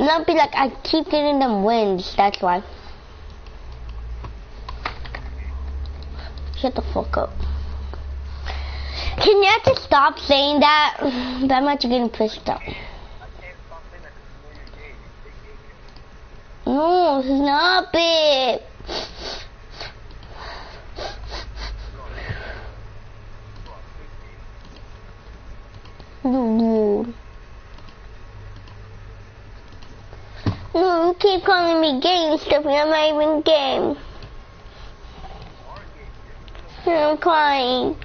Lumpy, like I keep getting them wins, that's why. Shut the fuck up. Can you just stop saying that? That much getting pissed off. No, stop it. No, you keep calling me gay and stuff, and I'm not even gay. I'm crying.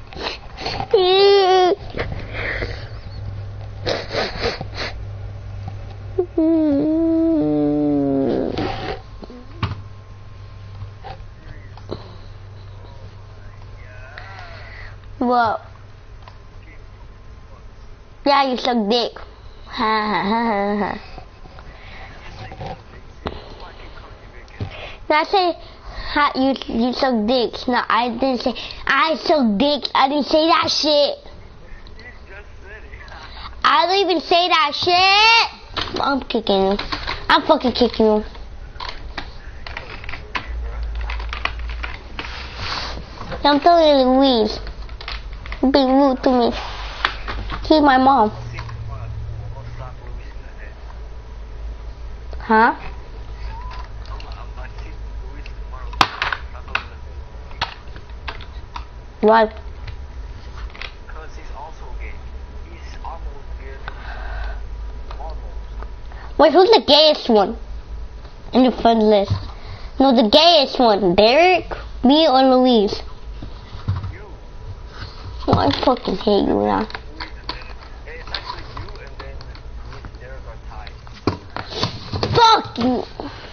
What? Yeah, you suck dick. Ha ha ha ha ha. I say you suck dicks. No, I didn't say I suck dicks. I didn't say that shit. I don't even say that shit. I'm kicking you. I'm fucking kicking you. I'm telling Louise. Being rude to me. She's my mom. Huh? Why? Because he's also gay. He's almost gay. Almost. Wait, who's the gayest one in your friend list? No, the gayest one. Derek, me, or Louise? You. Oh, I fucking hate you now. It's actually you and then Louise and Derek are tied. Fuck you!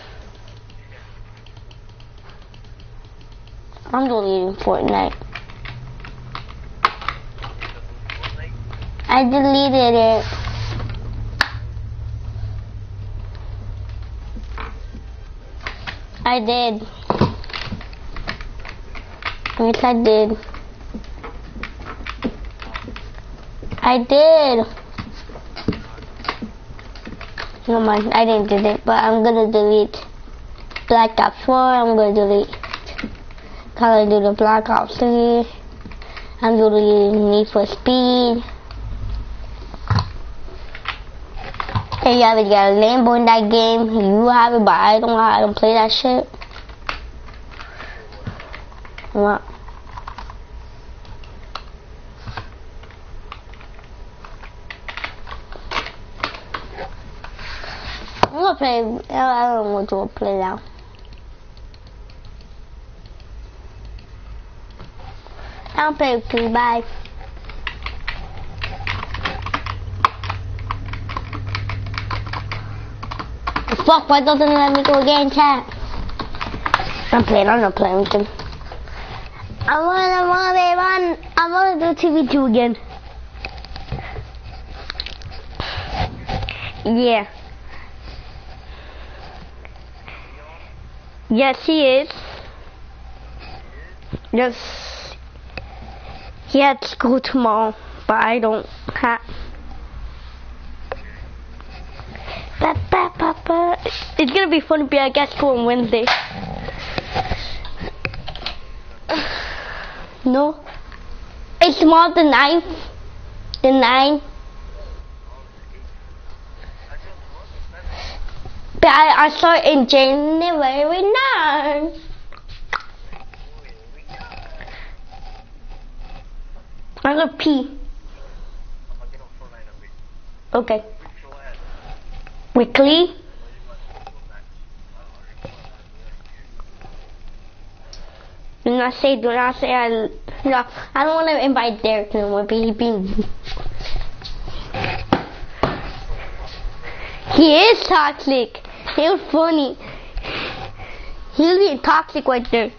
I'm deleting Fortnite. I deleted it. I did. Yes, I did. I did. No mind, I didn't do it, but I'm gonna delete Black Ops 4. I'm gonna delete Call of Duty Black Ops 3. I'm deleting Need for Speed. Hey, you already got a Lambo in that game. You have it, but I don't play that shit. What? I'm gonna play. I don't want to play now. I'll play with you. Bye. Fuck, why doesn't it let me go again, chat? I'm not playing with them. I wanna do TV2 again. Yeah. Yes, he is. Yes. He had school tomorrow, but I don't have. It's gonna be fun to be, I guess, school on Wednesday. No. It's tomorrow the 9th. The 9th. But I start in January 9th. I'm gonna pee. Okay. Weekly. Do not say no, I don't want to invite Derek no more, but he is toxic. He's funny. He'll be toxic right there.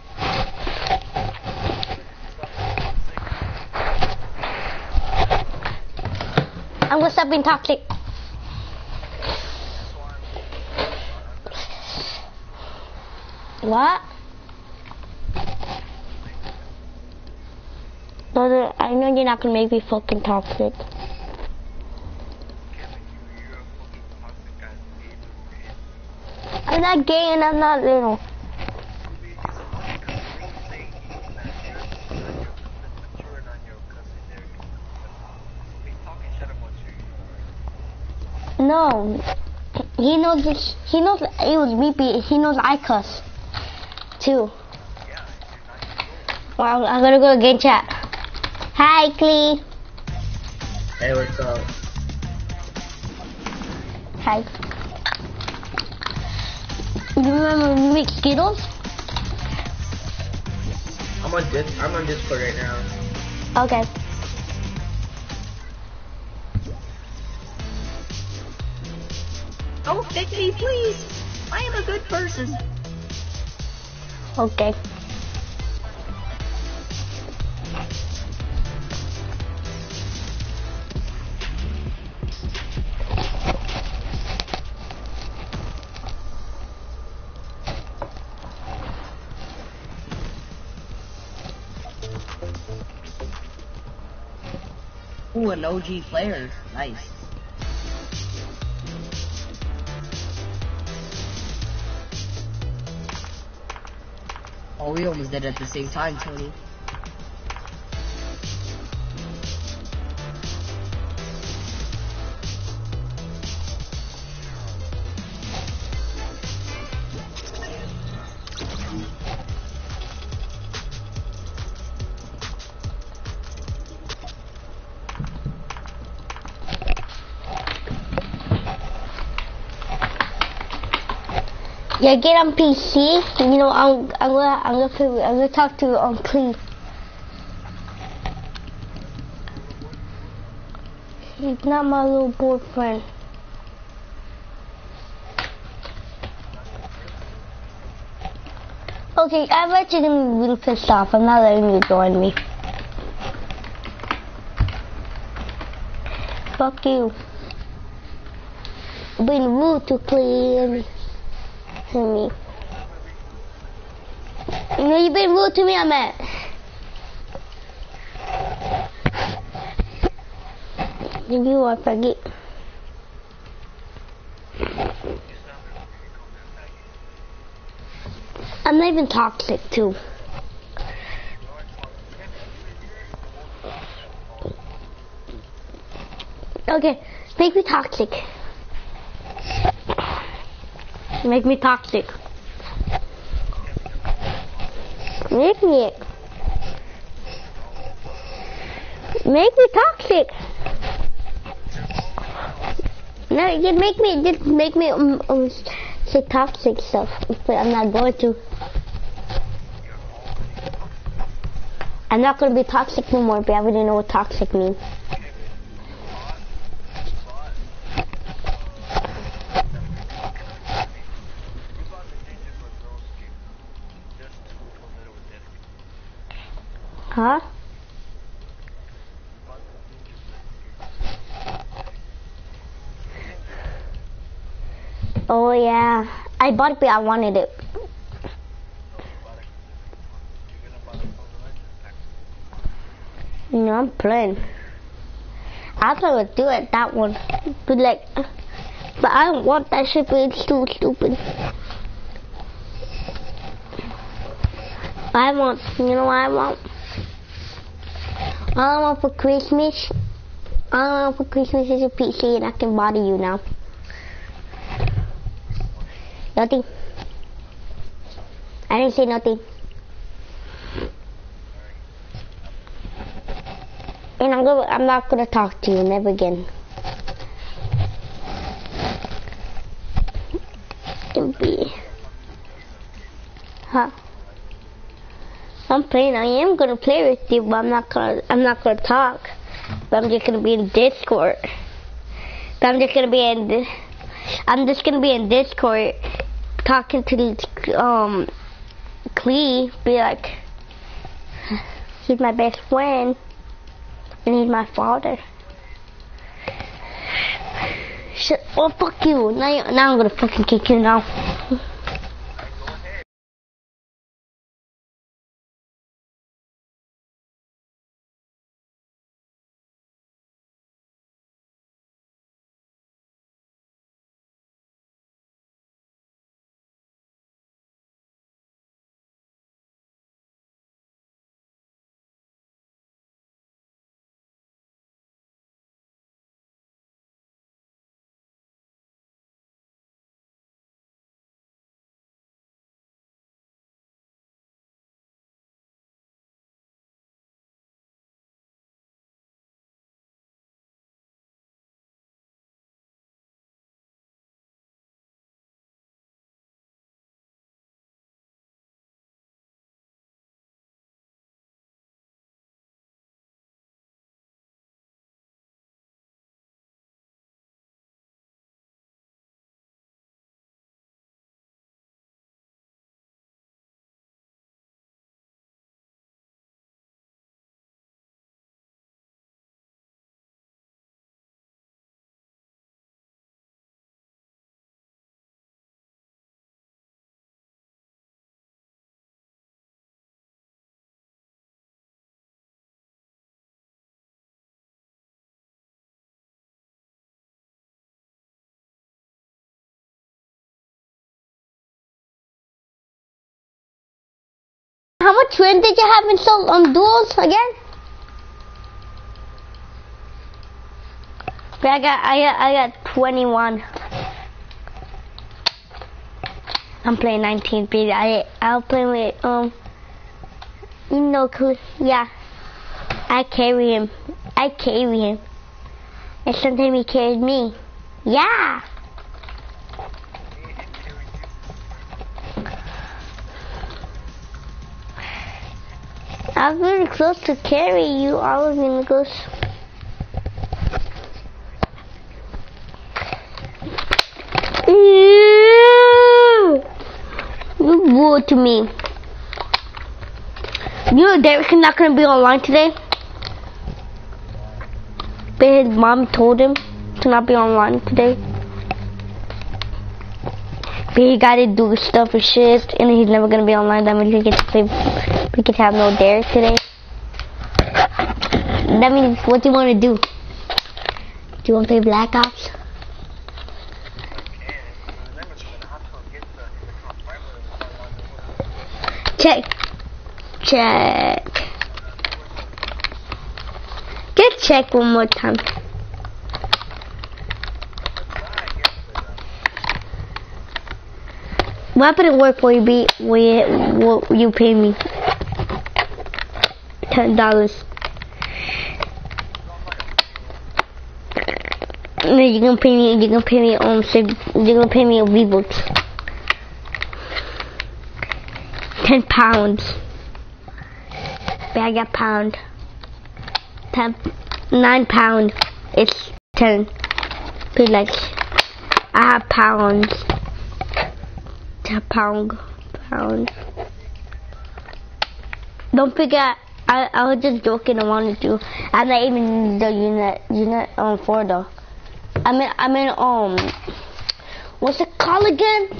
I'm gonna stop being toxic. What? No, I know you're not gonna make me fucking toxic. I'm not gay and I'm not little. Ruby, it's funny because you're saying that you're mature and your cousin there. He's talking shit about you. No. He knows this. He knows it was me. He knows I cuss. Too. Yeah, you're 9 years old. Well, I'm gonna go to game chat. Hi, Clee. Hey, what's up? Hi. You remember when we make Skittles? I'm on Discord right now. Okay. Don't pick me, please. I am a good person. Okay. Ooh, an OG player. Nice. Oh, we almost did it at the same time, Tony. Yeah, get on PC. You know, I'm gonna talk to Clee. He's not my little boyfriend. Okay, I'm actually gonna be really pissed off. I'm not letting you join me. Fuck you. Being rude to Clee and me. You know, you've been rude to me, I'm at. If you are, forget. I'm not even toxic, too. Okay, make me toxic. Make me toxic. Make me. Make me toxic. No, just make me say toxic stuff. But I'm not going to. I'm not going to be toxic no more, but I already know what toxic means. Huh? Oh yeah, I bought it, but I wanted it. No, I'm playing. I thought I would do it, that one. But like, but I don't want that shit, but it's too stupid. I want, you know what I want? All I want for Christmas is a PC and I can body you now. Nothing. I didn't say nothing. And I'm not gonna talk to you, never again. Huh? I'm playing. I am gonna play with you, but I'm not gonna talk. But I'm just gonna be in Discord. But I'm just gonna be in Discord talking to Clee. Be like, he's my best friend, and he's my father. Shit! Oh fuck you! Now I'm gonna fucking kick you now. what trend did you have in duels again? But I got 21. I'm playing 19 speed. I'll play with yeah. I carry him. And sometimes he carries me. Yeah. I was really close to carry you. I was really close. You rude to me. You know Derek's not gonna be online today? But his mom told him to not be online today. But he gotta do stuff for shit, and he's never gonna be online. That means we can have no Derek today. That means, what do you want to do? Do you want to play Black Ops? Check. Just check one more time. What happened to work where you pay me $10? No, you're gonna pay me a V-Bucks. 10 pounds. But I got pound. 9 pound. It's 10. But like, I have pounds. Pound. Don't forget, I was just joking. I wanted to. I'm not even the unit 4 though. I'm in what's it called again?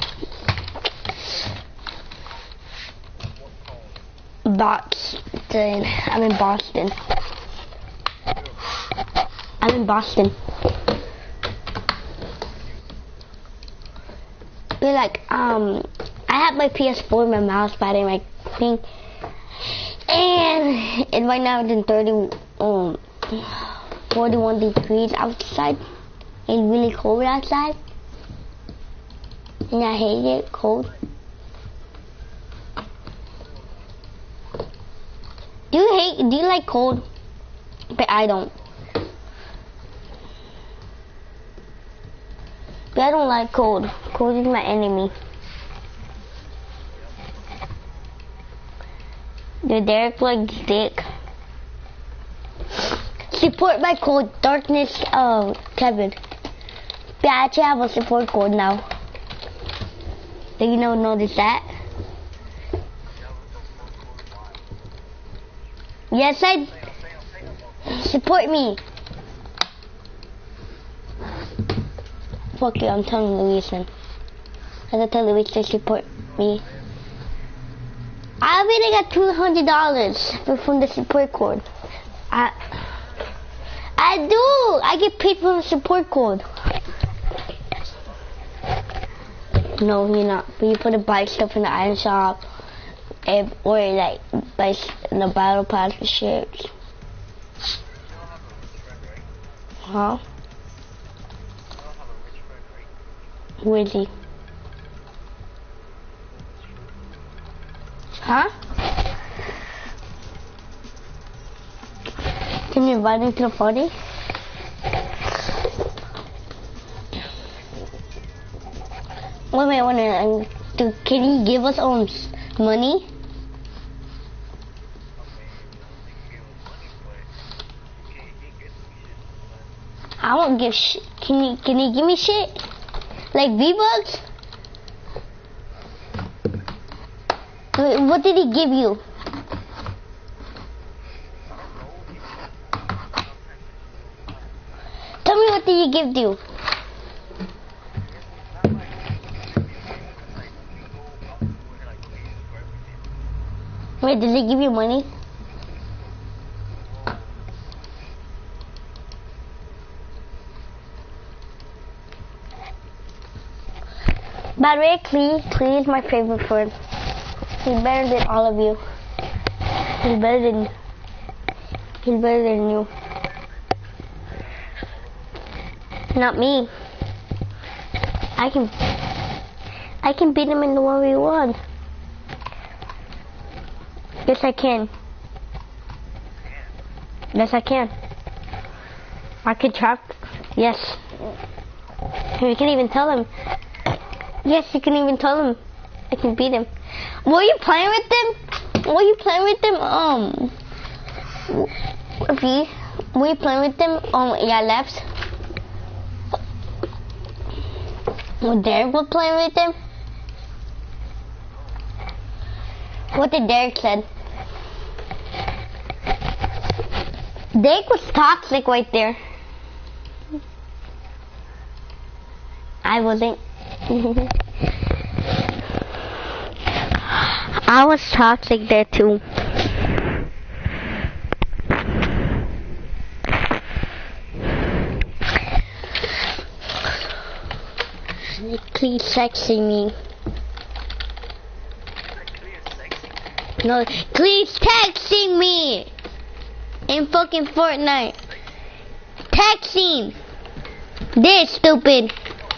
Boston. I'm in Boston. But like, I have my PS4 in my mouse pad and my thing, and right now it's in 41 degrees outside. It's really cold outside, and I hate it cold. Do you like cold? But I don't. But I don't like cold. Cold is my enemy. The Derek like dick. Support my code Darkness Kevin. But I actually have a support code now. Did you notice that? Yes, support me. Fuck you, I'm telling Luis then. I gotta tell Luis to support me. I already got $200 from the support code. I do. I get paid from the support code. No, you're not. But you put to buy stuff in the item shop, or like buy in the battle pass for ships. Huh? Who is he? Huh? Can you invite me to the party? Wait, can he give us money? I won't give shit. Can he give me shit? Like V-Bucks? What did he give you? Tell me, what did he give you? Wait, did he give you money? By the way, Clee is my favorite friend. He's better than all of you. He's better than you. Not me. I can beat him in the 1v1. Yes, I can. Yes, I can. I can trap. Yes. You can even tell him. Yes, you can even tell him. I can beat him. Were you playing with them? Were you playing with them? Were you playing with them? Yeah, left. Was Derek was playing with them? What did Derek said? Derek was toxic right there. I wasn't. I was toxic there too. Please sexy me. No, please texting me in fucking Fortnite. Texting. This stupid.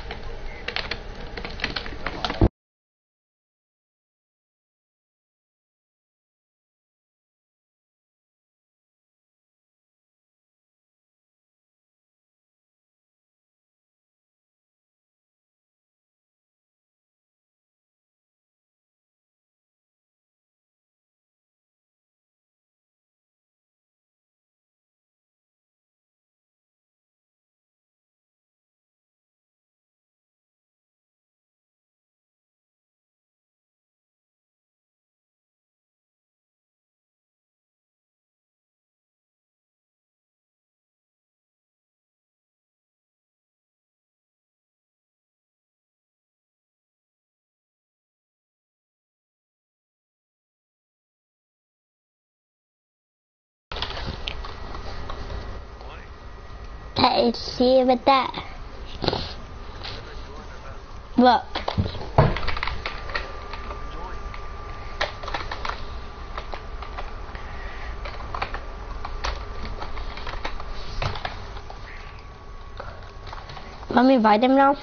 Let's see about that. Look. Let me invite him now.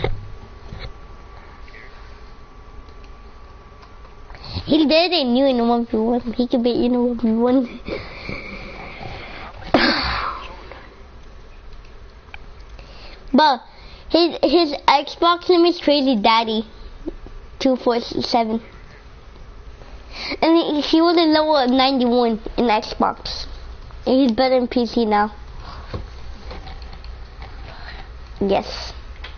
He did it new in the 1v1. He could beat you in the 1v1. But his Xbox name is Crazy Daddy 247. And he was a level 91 in Xbox. And he's better in PC now. Yes.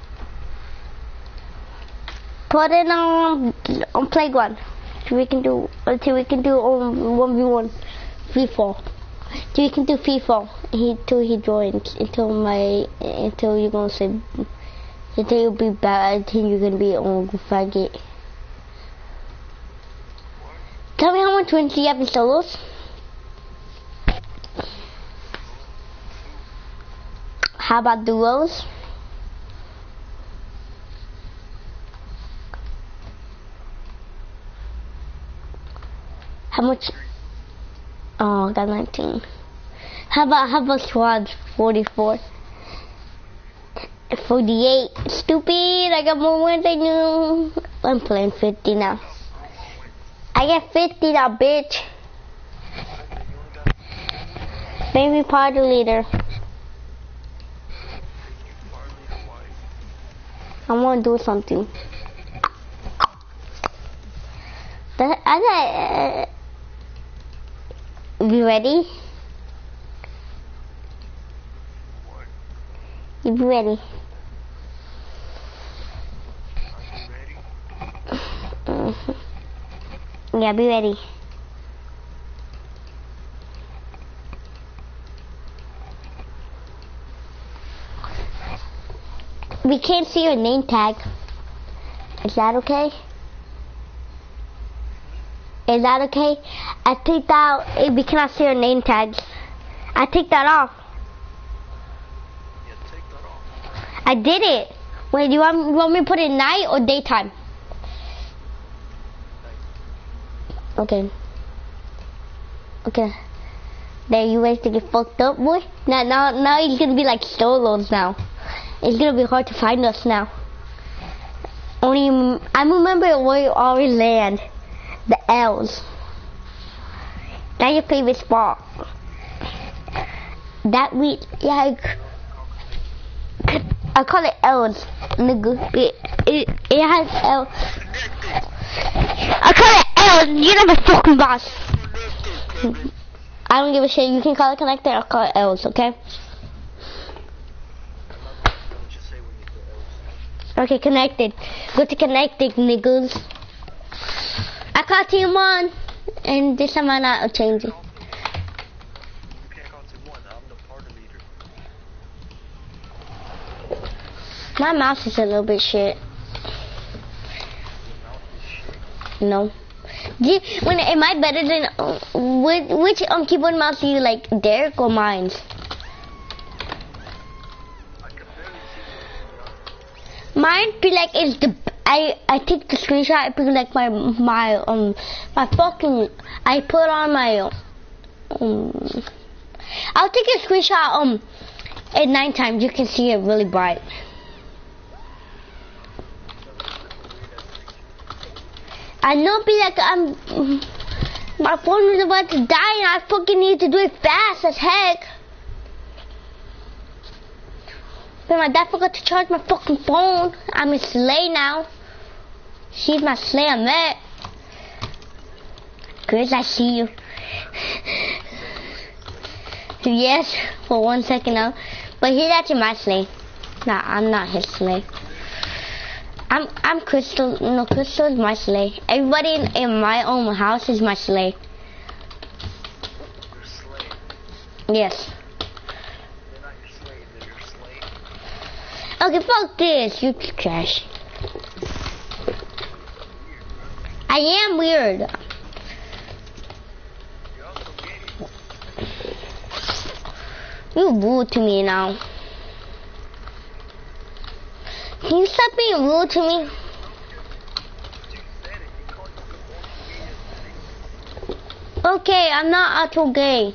Put it on Playground. Until we can do 1v1 FIFA. Till we can do FIFA. Till he joins. Until you're gonna say, until you'll be bad. Until you're gonna be on faggot. Tell me how much wins you have in solos. How about duos? How much? Oh, I got 19. How about squads? 44. 48. Stupid, I got more wins than you. I'm playing 50 now. I get 50 now, bitch. Baby party leader. I want to do something. You ready? You be ready. Yeah, be ready. We can't see your name tag. Is that okay? Is that okay? I take that out. We cannot see your name tags. I take that off. Yeah, take that off. I did it. Wait, you want me to put it night or daytime? Okay. Okay. There you ready to get fucked up, boy? Now he's gonna be like solos now. It's gonna be hard to find us now. Only I remember where you always land. The L's. That's your favorite spot. That we I call it L's, nigga. It has L. I call it L's. You're not my fucking boss. I don't give a shit. You can call it connected. I'll call it L's. Okay. Okay, connected. Go to connected, niggas. I call team 1, and this time I'm not changing. You can't call team 1. I'm the party leader. My mouse is a little bit shit. No. Am I better than which keyboard mouse do you like, Derek or mine? Mine be like is the I take the screenshot. I put like my fucking I put on my I'll take a screenshot at nighttime. You can see it really bright. I know, be like my phone is about to die and I fucking need to do it fast as heck. But my dad forgot to charge my fucking phone. I'm a slay now. She's my slay, I met. Chris, I see you. Yes, for 1 second now. But he's actually my slay. Nah, I'm not his slay. I'm Crystal. No, Crystal is my slay. Everybody in my own house is my slay. Your slave. Yes. They're not your slave, they're your slave. Okay, fuck this. You trash. I am weird. You're also gay. You rude to me now. Can you stop being rude to me? You said it. You called it the Okay, I'm not actual gay.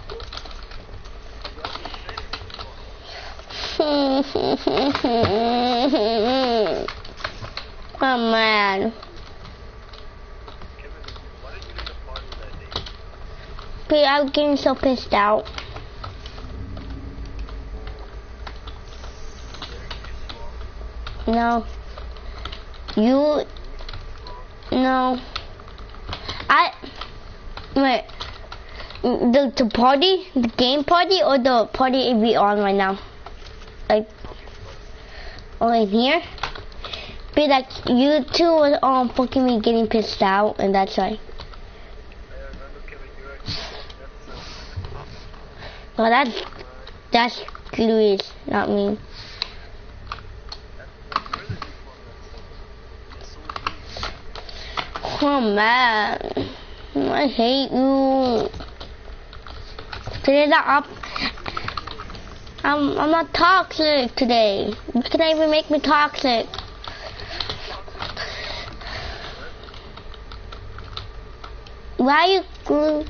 Oh man. Kevin, why did you leave the party that day? But I was getting so pissed out. No. No. Wait. The party? The game party or the party we on right now? Like, in here? Be like, you two was fucking me getting pissed out, and that's why. I remember, Kevin, you were Well, that's Luis, not me. Oh man, I hate you. Today's not up. I'm not toxic today. You can even make me toxic. Why you glue?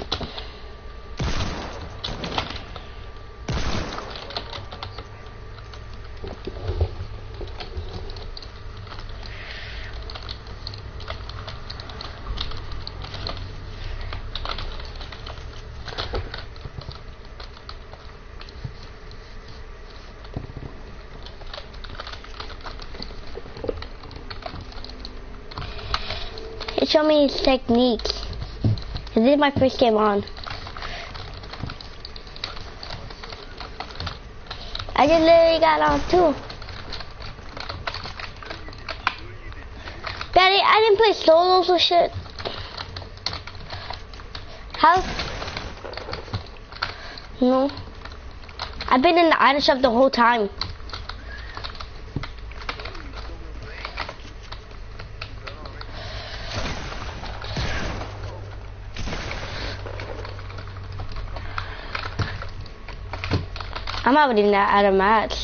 Show me his techniques. This is my first game on. I just literally got on too. Daddy, I didn't play solos or shit. How? No. I've been in the item shop the whole time. I'm already not out of match.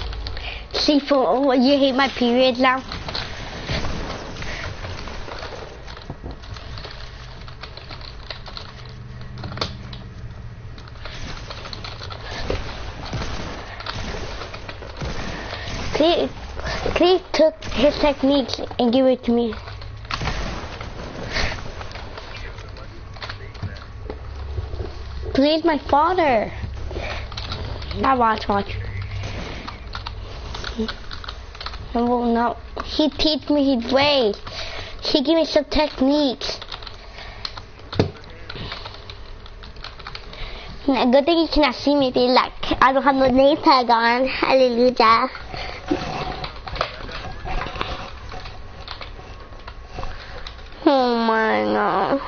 See, for you hate my periods now. Cleve took his techniques and gave it to me. Cleve's my father. Now watch. No, he teach me his way. He give me some techniques. Good thing you cannot see me. Like I don't have no name tag on. Hallelujah. Oh my God.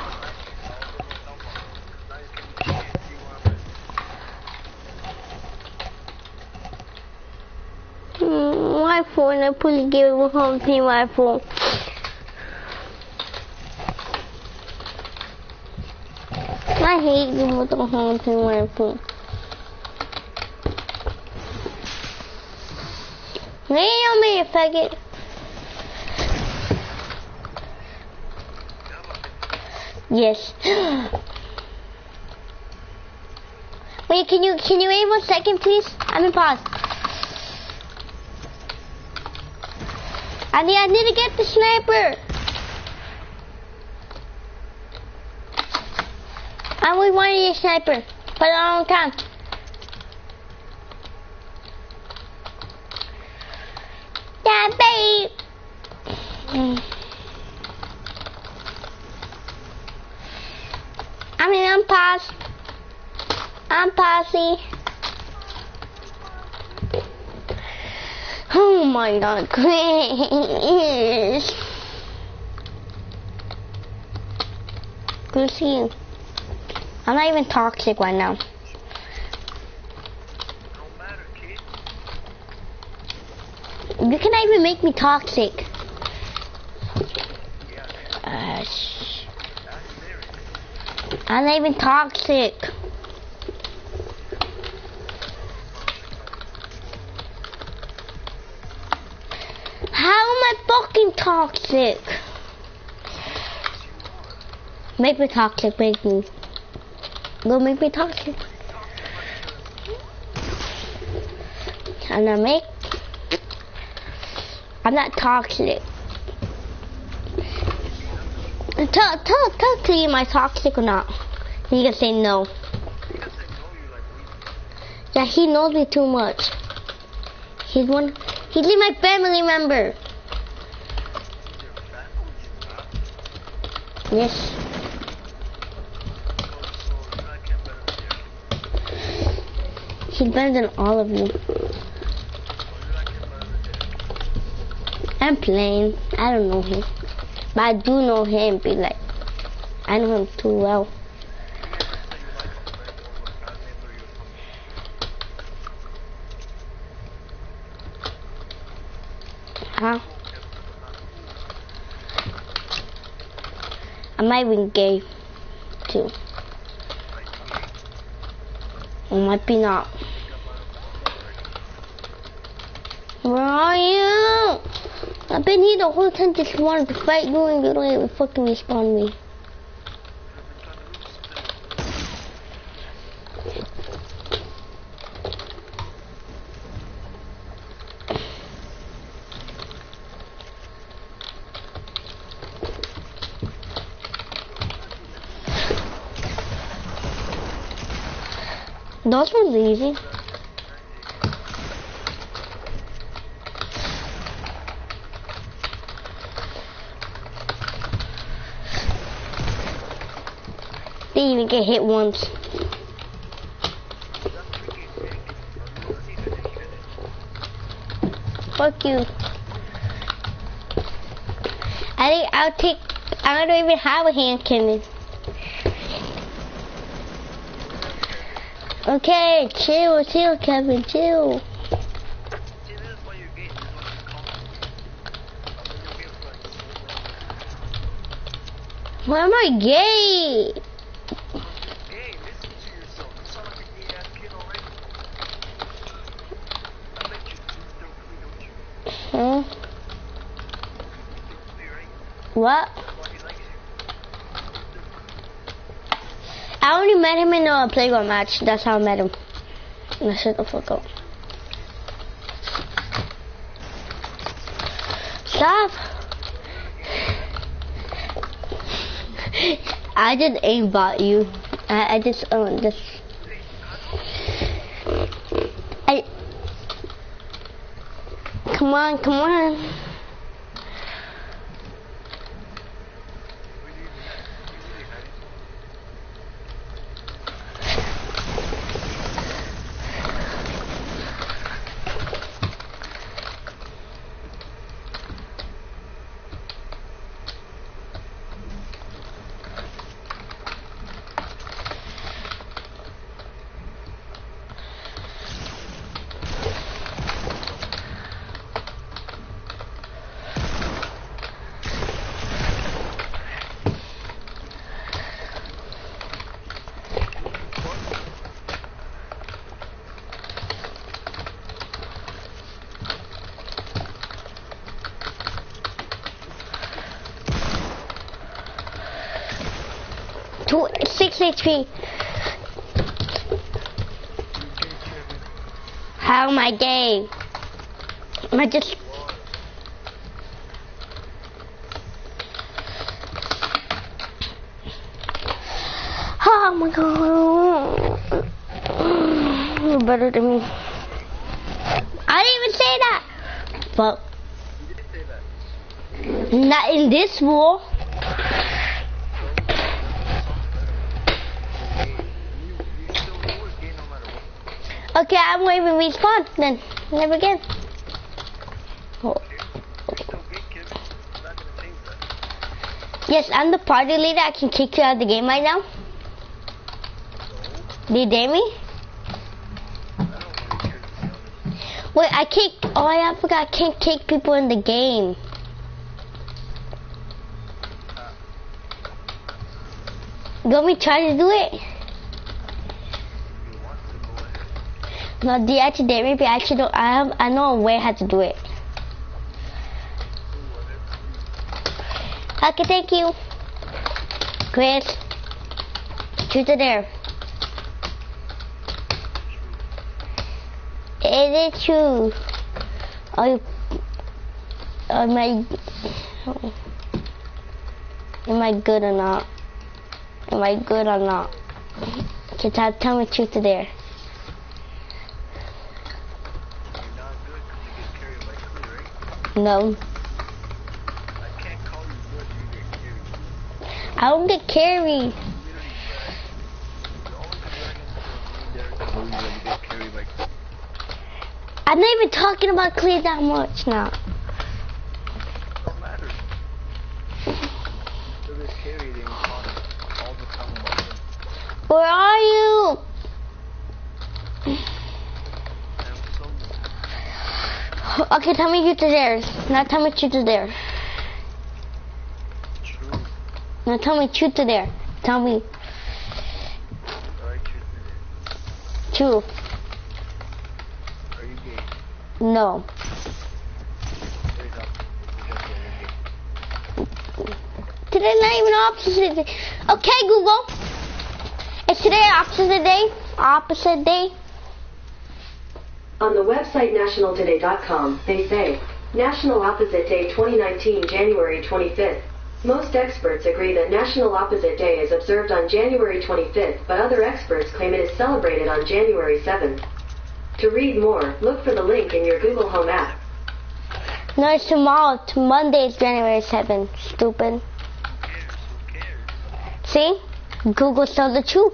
My phone, I probably gave it home to my phone. I hate giving it home to my phone. Lay on me, you faggot. Yes. Wait, can you wait 1 second, please? I'm in pause. I need to get the sniper. I always wanted a sniper for a long time. Yeah, babe. I'm paused. I'm pausing. Oh my God, please. Good to see you. I'm not even toxic right now. Don't matter, kid. You cannot even make me toxic. I'm not even toxic. How am I fucking toxic? Make me toxic, make me. Go make me toxic. I'm not toxic. Tell Cleve, am I toxic or not? He can say no. Yeah, he knows me too much. He's my family member. Yes. He's better than all of you. I'm playing. I don't know him. But I do know him. Be like, I know him too well. Huh? I might be gay too. Or might be not. Where are you? I've been here the whole time just wanted to fight you and you don't even fucking respawn me. Those ones easy. Didn't even get hit once. Fuck you. I don't even have a hand cannon. Okay, chill, Kevin, chill. Why am I gay? Hey, listen to yourself. You sound like a gay ass kid already. I bet you don't you? Huh? What? I only met him in a playground match. That's how I met him. Now shut the fuck up. Stop. I just aimbot you. I just come on, come on. Two, 6 HP. How am I gay? Am I just... Oh my god. You're better than me. I didn't even say that. But... not in this war. Okay, I'm waving respawn then. Never again. Oh. Yes, I'm the party leader. I can kick you out of the game right now. Do you dare me? Wait, I can't. Oh, I forgot. I can't kick people in the game. You want me to try to do it? No, do you actually dare me? But I actually don't. I know a way how to do it. Okay, thank you. Chris. Truth or dare? Is it true? Am I good or not? Am I good or not? Okay, tell me truth or dare. No. I can't call you good, you get carried. I don't get carried. I'm not even talking about Clee that much now. Don't matter. So this carried in all the time about them. Where are you? Okay, tell me truth or dare. Now tell me truth or dare. True. Now tell me truth or dare. Tell me. Alright, truth or dare. True. Are you gay? No. Wake up. Today not even opposite day. Okay, Google. Is today opposite day? Opposite day? On the website nationaltoday.com, they say, National Opposite Day 2019, January 25th. Most experts agree that National Opposite Day is observed on January 25th, but other experts claim it is celebrated on January 7th. To read more, look for the link in your Google Home app. No, it's tomorrow. Monday is January 7th. Stupid. Who cares? See? Google tells the truth.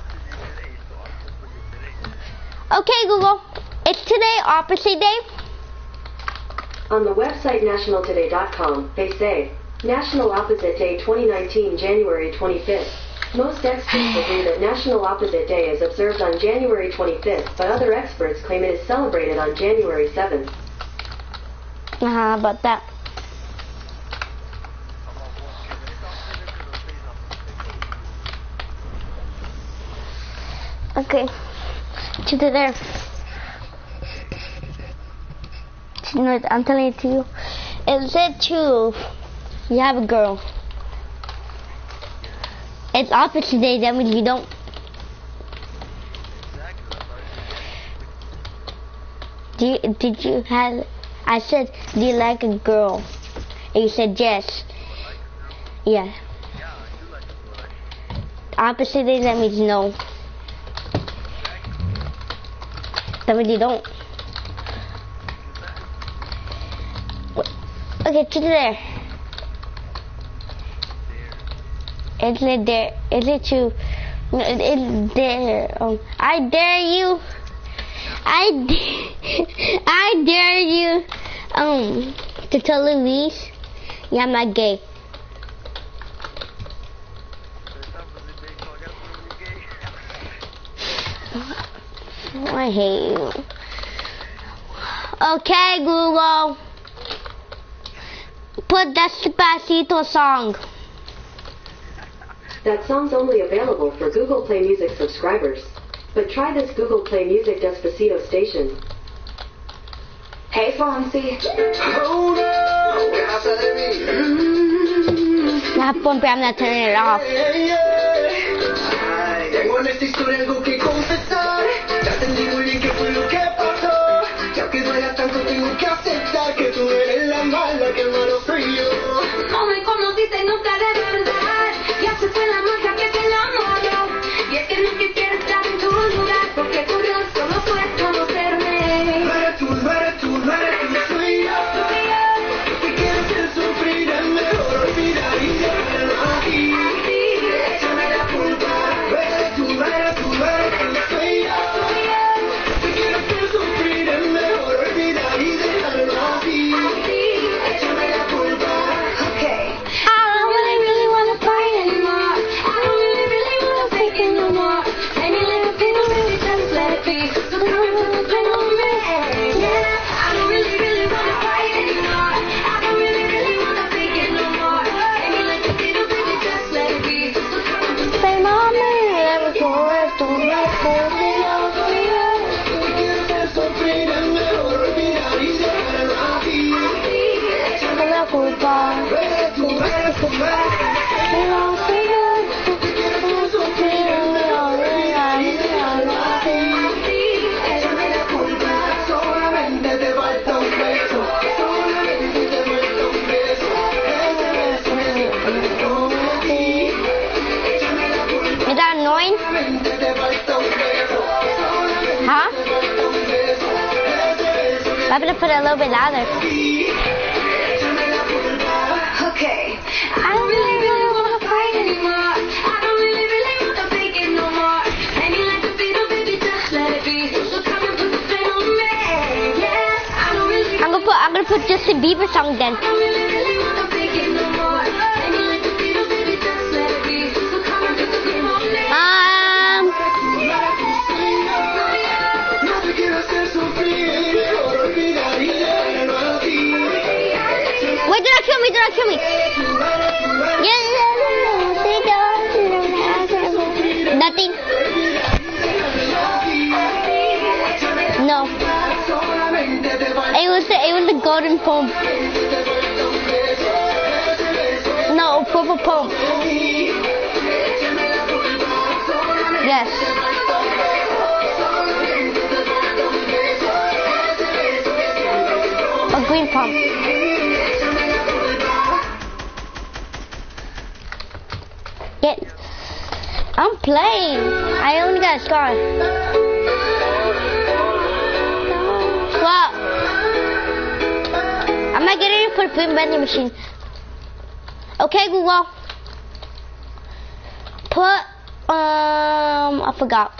Okay, Google. It's today opposite day? On the website nationaltoday.com, they say, National Opposite Day 2019, January 25th. Most experts agree that National Opposite Day is observed on January 25th, but other experts claim it is celebrated on January 7th. How about that? Okay. To the there. No, I'm telling it to you. Is it true you have a girl? It's opposite day, that means you don't. Did you have, I said, do you like a girl? And you said yes. Yeah. Yeah, I do like the boy. Opposite is that means no. That means you don't. Okay, to there. Is it there? Is it you? No, it's there. I dare you. I dare you. To tell Louise, yeah, I'm not gay. I hate you. Okay, Google. Put that Despacito song. That song's only available for Google Play Music subscribers. But try this Google Play Music Despacito station. Hey, Fonzie. Not fun, but I'm not turning it off. Tengo en esta historia algo que confesar. Ya entendí muy bien qué fue lo que pasó. Ya que duela tanto tengo que aceptar que tú eres la mala, que el malo soy yo. No me conociste nunca de verdad. Ya se fue la magia que te enamoró. Y es que no quisiera estar en tu lugar, porque tu Dios solo fue conocerme. No eres tú, no eres tú, no eres tú, soy yo. Si quieres hacer sufrir es mejor olvidar y dejarlo aquí. Échame la culpa. No eres tú, no eres tú, no eres tú, soy yo. Si quieres hacer sufrir es mejor olvidar y dejarlo así. Échame la culpa. Okay. I don't really wanna fight anymore. I don't really wanna fake it no more. Any little thing will really just let it be. So come and put the pen on me. Yeah, I don't really wanna fight anymore. I don't really wanna fake it no more. Any little thing will really just let it be. So come and put the pen on me. Every chorus to me, Si quieres hacer sufrir es mejor olvidar y dejarlo así. Échame la culpa. No eres tú, no eres tú, no eres tú. Si quieres hacer sufrir es mejor olvidar y dejarlo así. Échame la culpa. Solamente te falta un beso. Solamente te falta un beso. Ese beso me siempre prometí. Échame la culpa. Is that annoying? Solamente te falta un beso. Huh? Solamente te falta un beso. Ese beso me I'm gonna put it a little bit louder. Échame la culpa. okay. I don't really wanna fight anymore. I don't really wanna fake it no more. Any like a beat, oh baby, just let it be. So come and put the pen on me. Yeah, I don't really I'm gonna put Justin Bieber song then. really wanna fake it no more. Any like a beat, oh baby, just let it be. So come and put the pen on me. No te quiero hacer sufrir, mejor olvidar y dejarlo así. Wait, do not kill me, do not kill me. Nothing. No. It was the golden poem. No, purple poem. Yes. A green poem. Get. I'm playing. I only got a scar. What? I'm not getting it for the print vending machine. Okay, Google. Put, I forgot.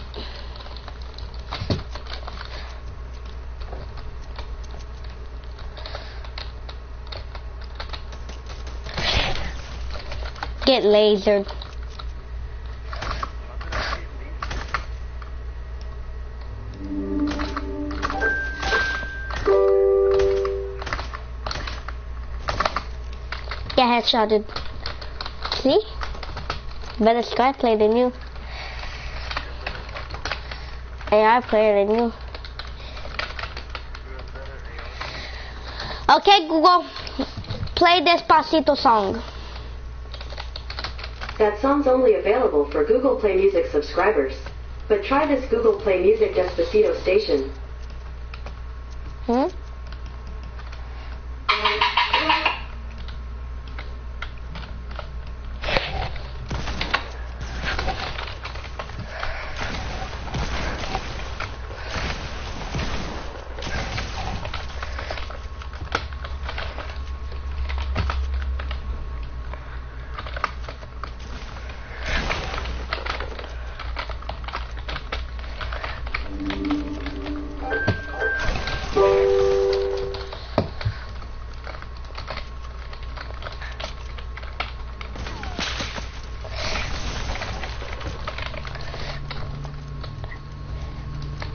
Get lasered. Get headshotted. See? Better Sky play than you. AI player than you. Okay, Google. Play Despacito song. That song's only available for Google Play Music subscribers. But try this Google Play Music Despacito station.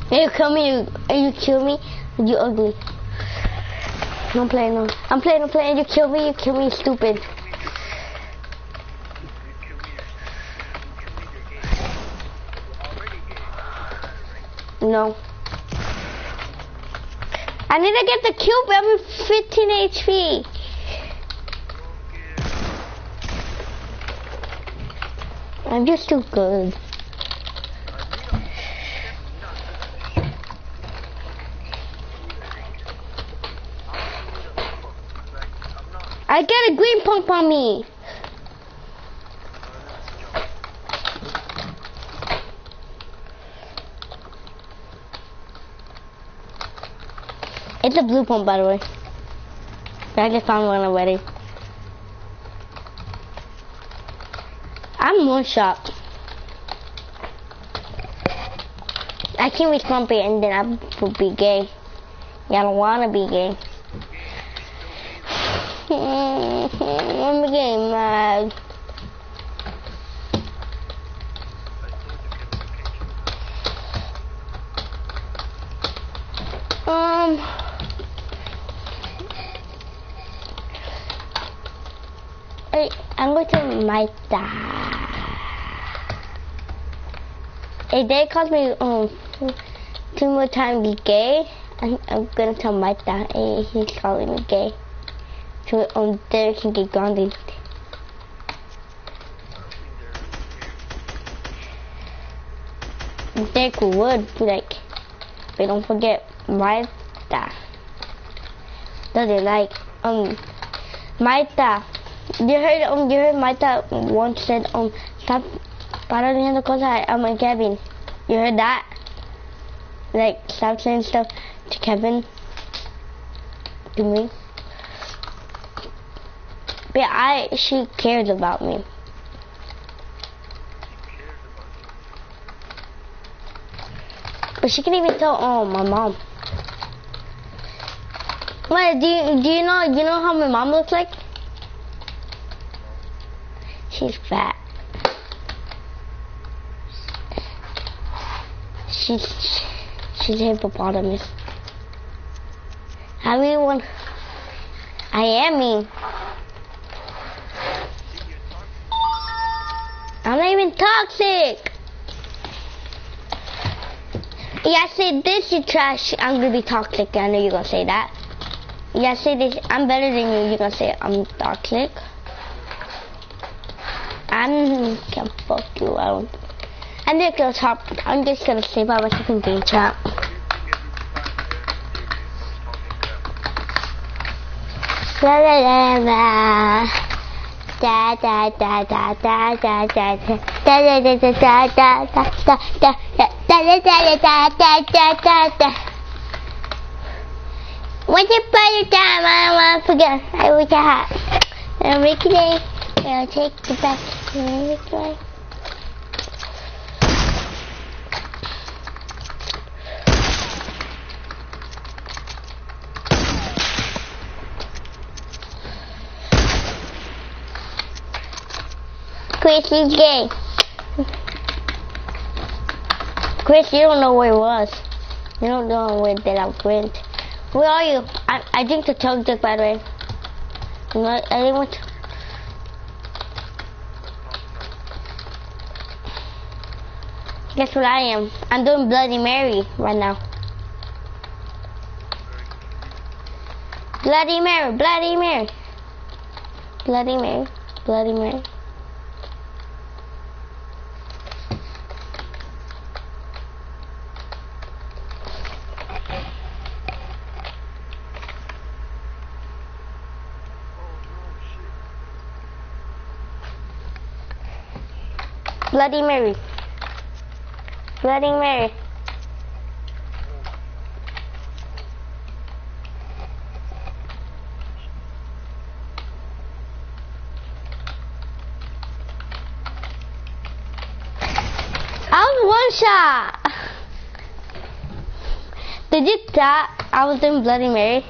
You kill me, you kill me, you ugly. I'm playing, no. I'm playing, you kill me, stupid. No. I need to get the cube every 15 HP. I'm just too good. I get a green pump on me. It's a blue pump, by the way. I just found one already. I'm one shot. I can reach pump it and then I would be gay. Yeah, I don't wanna be gay. I'm getting mad. Hey, I'm going to my dad. Hey, they called me 2 more times gay. I'm gonna tell my dad. Hey, he's calling me gay. So Derek can get grounded. Derek would be like, but don't forget my dad. Doesn't like my dad. You heard my dad once said stop parando cosas a Kevin. You heard that? Like stop saying stuff to Kevin. To me. But she cares about me. But she can even tell my mom. Wait, do you know how my mom looks like? She's fat. She's a hippopotamus. Everyone, I am mean. I'm not even toxic. Yeah, say this, you trash. I'm gonna be toxic. I know you're gonna say that. Yeah, say this. I'm better than you. You're gonna say I'm toxic. I'm can fuck you. I'm just gonna talk. I'm just gonna say by myself in game chat. La la la la. Da da da da da da da da da da da da da da da. What's your party time? I wanna forget. I wish I had. Ricky Day. I'll take it back to Ricky Day. Chris, he's gay. Chris, you don't know where it was. You don't know where that I went. Where are you? I drink the chug jug, by the way. I didn't want to. Guess what I am? I'm doing Bloody Mary right now. Bloody Mary, Bloody Mary. Bloody Mary, Bloody Mary. Bloody Mary. Bloody Mary. I was one shot. Did you thought I was doing Bloody Mary?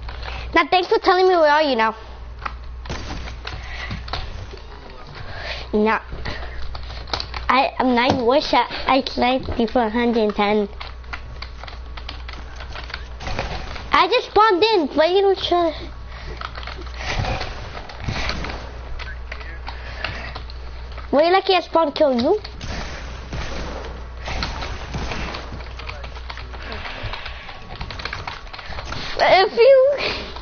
Now thanks for telling me where are you now. No. I'm not your shot. I sniped you for 110. I just spawned in, but you don't try. Were you lucky I spawned kill you? If you...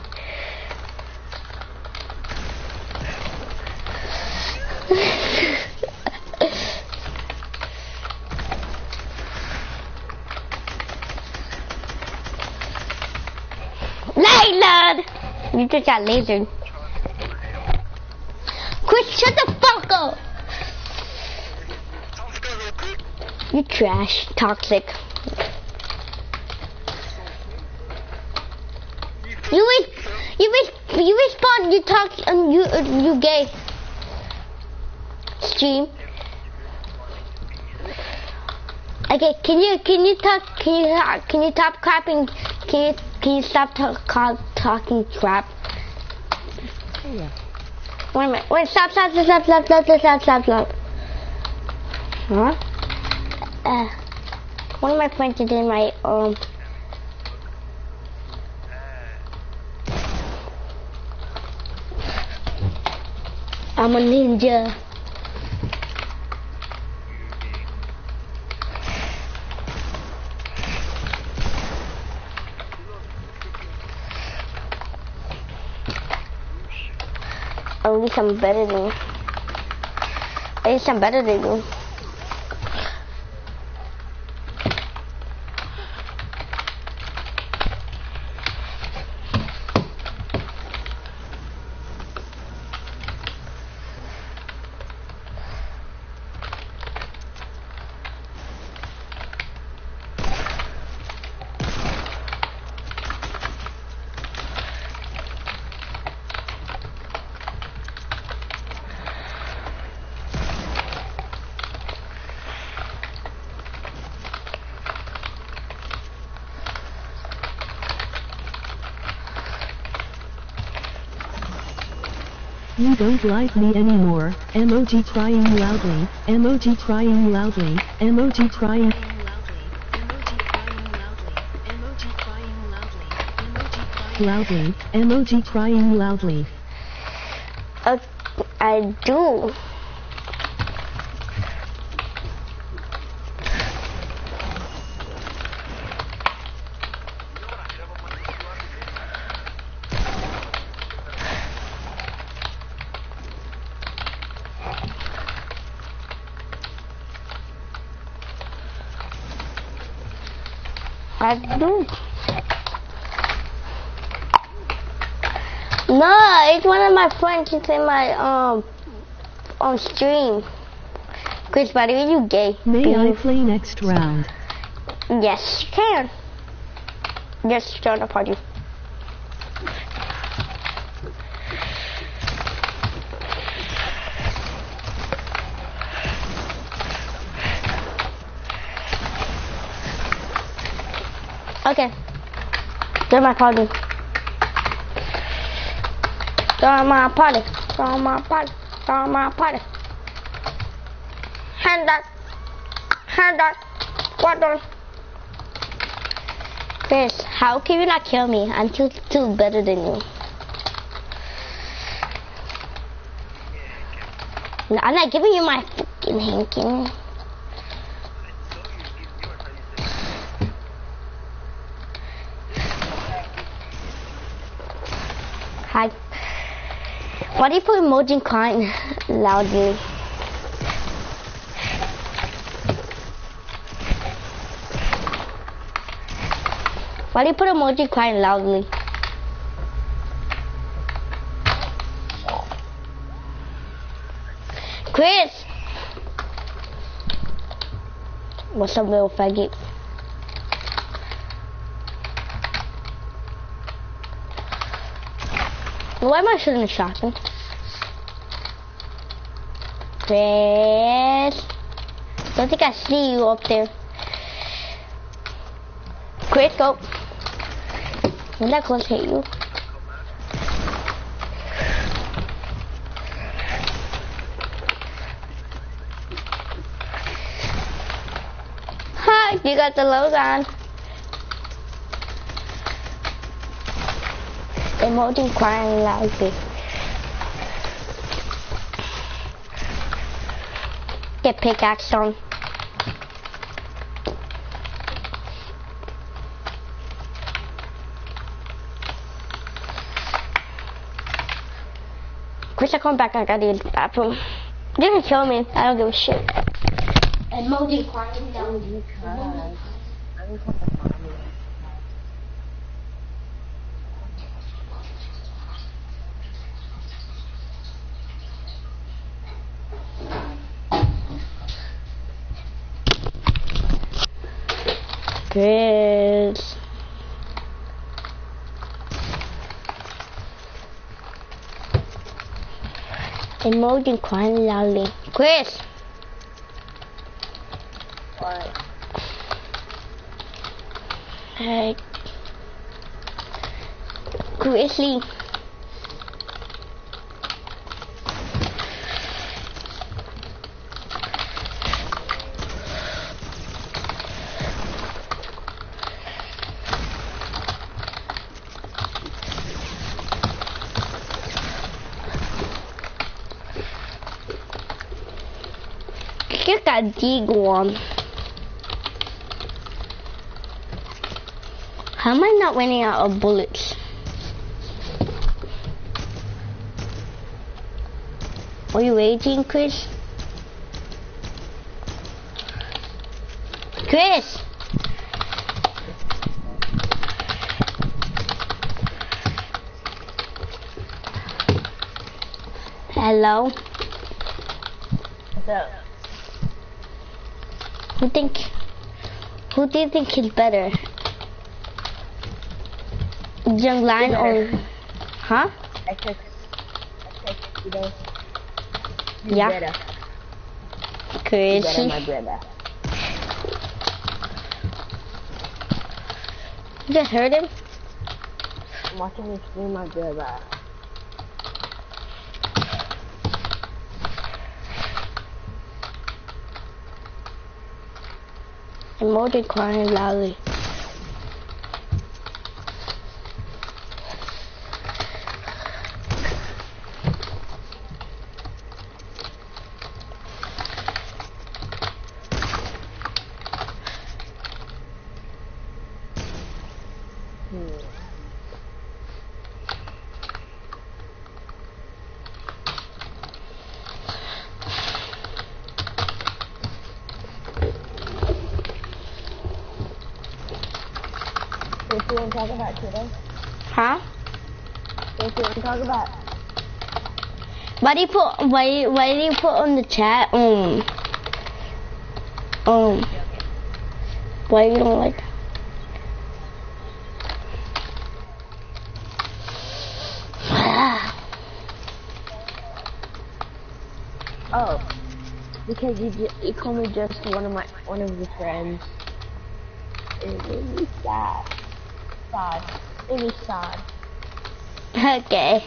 Layla! You just got lasered. Chris, shut the fuck up! You trash, toxic. You respond. You talk. You gay. Stream. Okay, can you talk? Can you stop clapping? Can you stop talking crap? Yeah. Wait a minute. Wait, stop. Huh? One of my friends did my I'm a ninja. At least I'm better than you. At least I'm better than you. You don't like me anymore. Emoji trying loudly. Emoji trying loudly. Emoji trying loudly. Emoji trying loudly. I do. I do. No, it's one of my friends. It's in my on stream. Chris, by the way, you gay. May I play next round? Yes, you can. Just join the party. Okay. Join my party. Join my party. Join my party. Join my party. Hand that. Hand that. What on? Chris, how can you not kill me? I'm too better than you. No, I'm not giving you my fucking hanky. Hi. Why do you put emoji crying loudly? Why do you put emoji crying loudly? Chris! What's up, little faggot? Why am I shooting a shotgun? Chris! Don't think I see you up there. Chris, go. I'm not close to hit you. You got the lows on. Emoji crying loudly. Get pickaxe on. Chris, I come back. I gotta use the bathroom. You can kill me. I don't give a shit. Emoji crying loudly. Chris. Emoji crying loudly. Chris. What? Hey. Grizzly. Look at D1. How am I not running out of bullets? Are you raging, Chris? Chris! Hello? What's up? Who do you think is better? Young Lion or... Huh? I took, you know. You Yeah. better. You Chris. better, my brother. You just heard him? I'm watching you stream, my brother. Emoji crying loudly. What you want to talk about today? Huh? What you want to talk about? Why do you put on the chat? Why you don't like? Oh, because you call me just one of your friends. It made me sad. It was sad. Okay.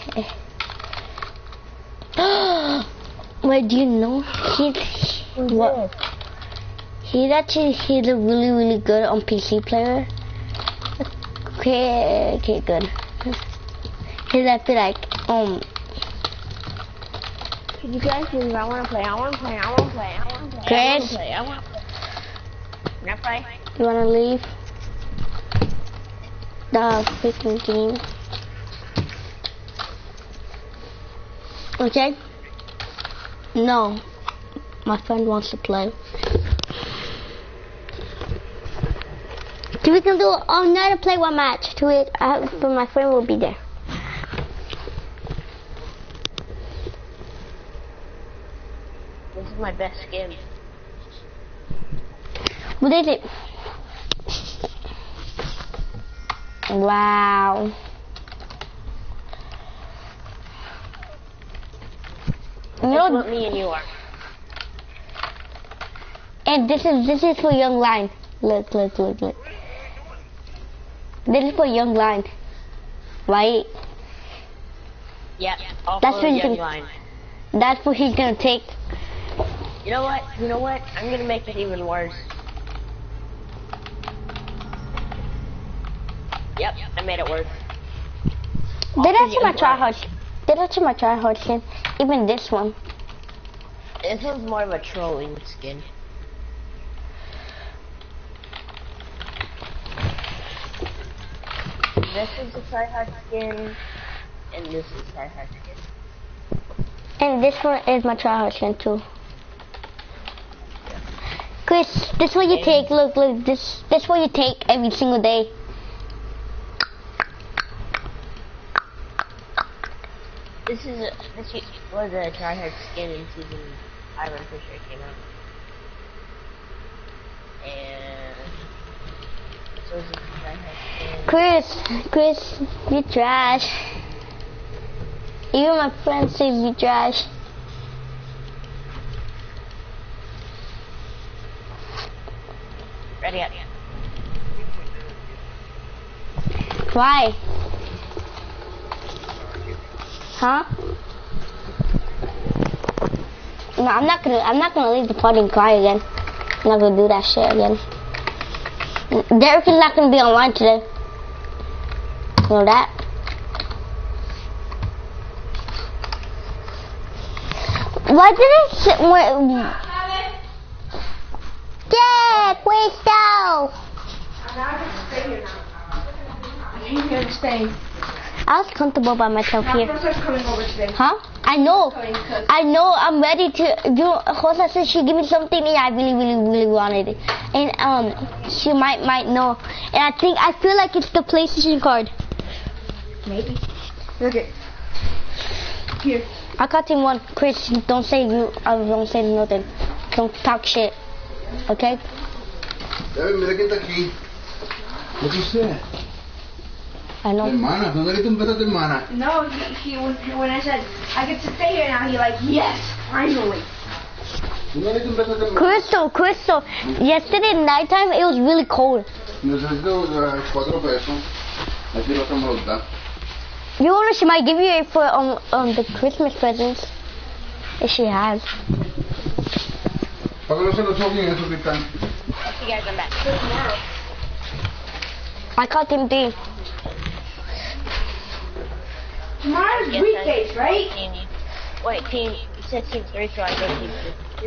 Wait, do you know Who's what? this? He's a really good on PC player. Okay, good. He's I feel like Could you guys leave? I wanna play. Chris, Can I play? you wanna leave the freaking game? Okay. No, my friend wants to play. So we can do another play one match to it, but my friend will be there. This is my best skin. What is it? Wow. That's what me and you are. And this is for Young Lion. Look. This is for Young Lion. Right? Yeah. All That's for what young you- line. That's what he's gonna take. You know what? I'm gonna make it even worse. Yep, I made it work. Did I see my tryhard? Did I see my tryhard skin? Even this one. This one's more of a trolling skin. This is a tryhard skin, and this is tryhard skin. And this one is my tryhard skin too. Chris, this what you take. Look, this what you take every single day. This was a tryhard skin in season 5, I'm pretty sure it came out. And so this is a tryhard skin. Chris, you trash. Even my friends say you trash. Ready up. Why? Huh? No, I'm not gonna leave the party and cry again. I'm not gonna do that shit again. Derek is not gonna be online today. You know that? Why did it say Jack, wait down. I came here to stay. I was comfortable by myself here. Princess coming over today. Huh? I know. I'm ready to do. Rosa said she give me something and I really wanted it. And she might know. And I feel like it's the PlayStation card. Maybe. Look it. Here. I got him one. Chris, don't say nothing. Don't talk shit. Okay? Mira quién está aquí. ¿Qué sucede? I know. Hermana, ¿dónde le un beso a tu hermana? No, when I said I get to stay here now, he like, yes, finally. ¿Tú no le un beso a tu hermana? Crystal. Yesterday nighttime it was really cold. Necesito 4 pesos. Aquí lo estamos a dar. You know she might give you it for the Christmas presents. If she has. ¿Para qué no se lo choquen eso que están? You guys, I'm back. I caught him too. Tomorrow's weekdays, right? Wait, team, you said team 3, so I go team 2.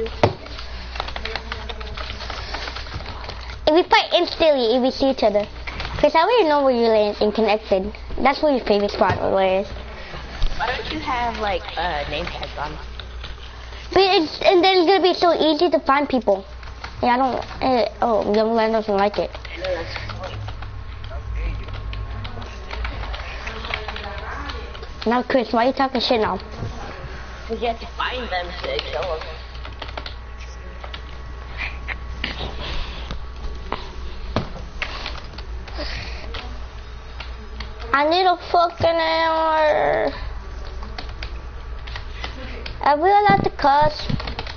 If we fight instantly, if we see each other. Because I already know where you're in Connected. That's where your favorite spot is. Why don't you have, like, name tags on? And then it's going to be so easy to find people. Yeah, I don't... Youngland doesn't like it. Now, Chris, why are you talking shit now? Because you have to find them to kill them. I need a fucking hour. Are we allowed to cuss?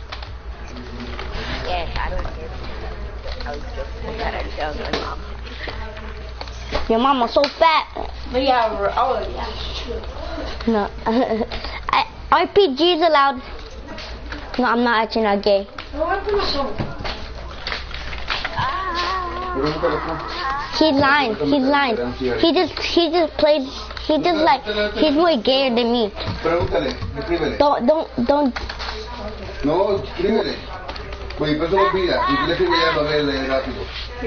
Yes, I don't care. I was joking that I tell my mom. Your mama's so fat. But yeah, that's true. No. RPG's allowed. No, I'm not actually not gay. Well, I put my phone. He's lying. He just plays. He's more gayer than me. Pregúntale, escríbele. Don't. No, escríbele. Pues después se me olvida. Y le escribe ya para verle rápido.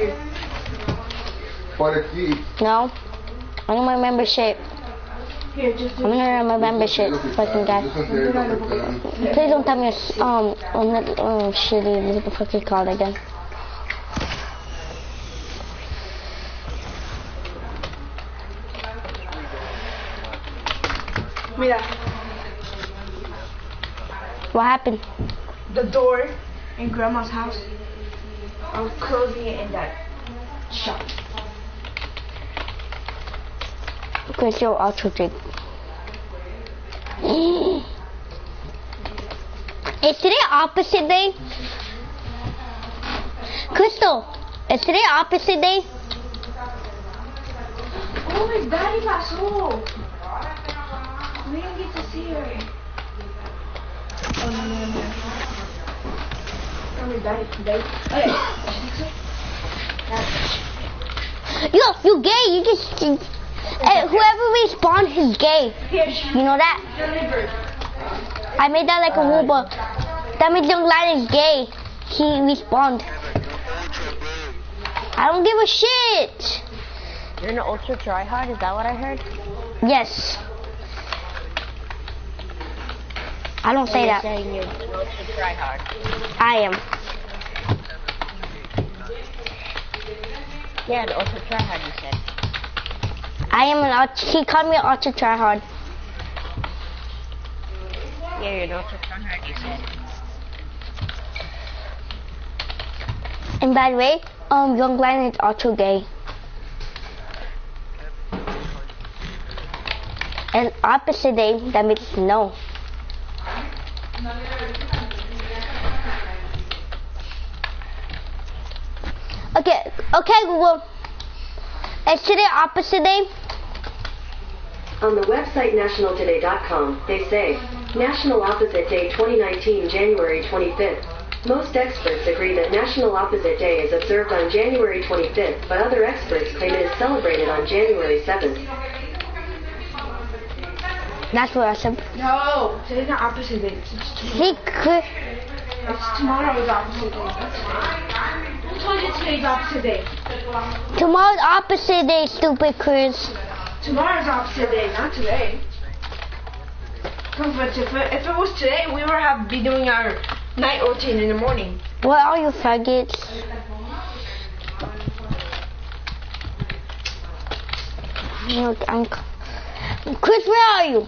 Por aquí. No. I need my membership. Here, just I'm gonna earn my membership, fucking guy. Please don't tell me shitty. What the fuck is it called again? Mira, What happened? the door in Grandma's house. I was closing it and that shut. Chris, you're autistic. Is today opposite day? Crystal, is today opposite day? Oh, his daddy pasó. We didn't get to see her. Oh, no. Oh, his daddy. Okay. Yo, you gay. You just... whoever respawned is gay. You know that? I made that like a rule, but that means Young Lion is gay. He respawned. I don't give a shit. You're an ultra tryhard, is that what I heard? Yes. I don't say You're that. saying you're an ultra tryhard. I am. Yeah, an ultra tryhard, you said. I am he called me an ultra tryhard. Yeah, you're an ultra tryhard, you said. And by the way, Young Lion is ultra gay. And opposite day, that means no. Okay, Google. Is today opposite day? On the website nationaltoday.com, they say, National Opposite Day 2019, January 25th. Most experts agree that National Opposite Day is observed on January 25th, but other experts claim it is celebrated on January 7th. That's what I said. No, today's not opposite day. Secret. It's tomorrow's opposite day. Who told you today's opposite day? Tomorrow's opposite day, stupid Chris. Tomorrow's opposite day, not today. Because if it was today, we would have be doing our night routine in the morning. Where are you, faggots? Look, Chris, where are you?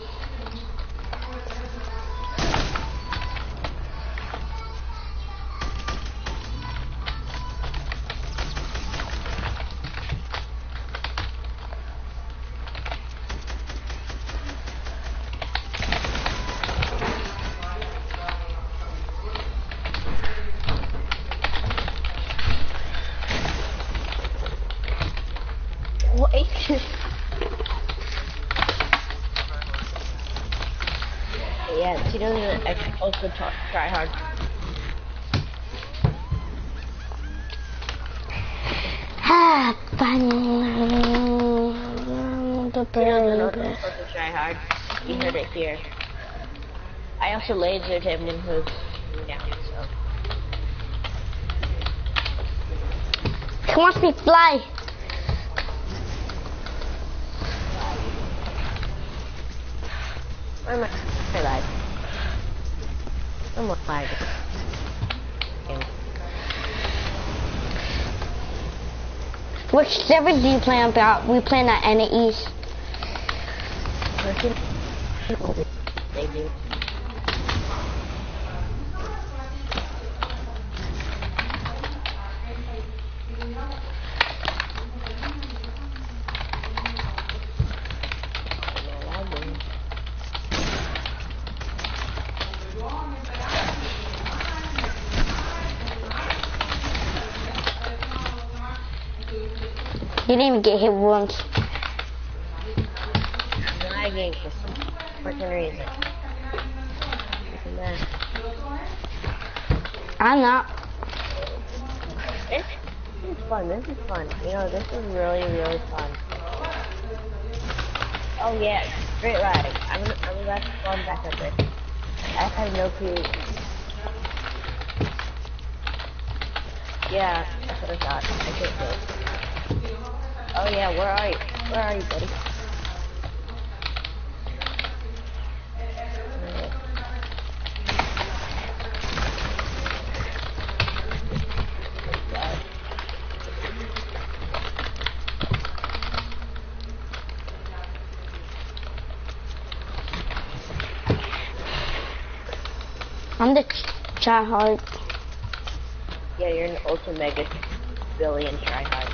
Yeah, she doesn't also try hard. Fun. She doesn't also try hard. You heard it here. I also lasered him when he was down, so. He wants me to fly. Where am I? I lied. I'm not lied. Which server do you play about? We play at NA East. They do. You didn't even get hit once. I'm lagging for some freaking reason. I'm not. This is fun. This is fun. You know, this is really, really fun. Oh yeah, straight lag. I'm about to spawn back up there. I have no clue. Yeah, that's what I thought. I can't do it. Oh yeah, where are you? Where are you, buddy? I'm the tryhard. Yeah, you're an ultra mega billion tryhard.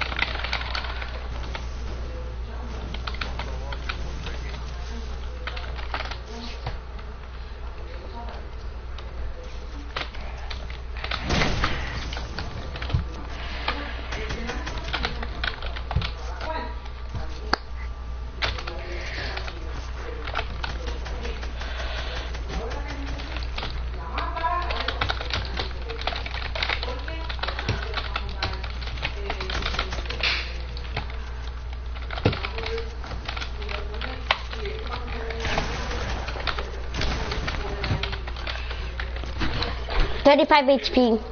35 HP.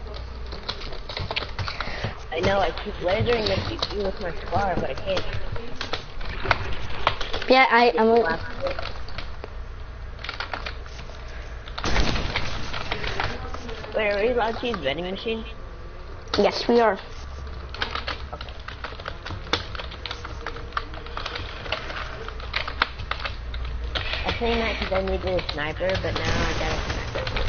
I know, I keep lasering the CPU with my scar, but I can't. Yeah, I'm. Wait, are we allowed to use vending machine? Yes, we are. Okay. I think that because I needed a sniper, but now I got a sniper.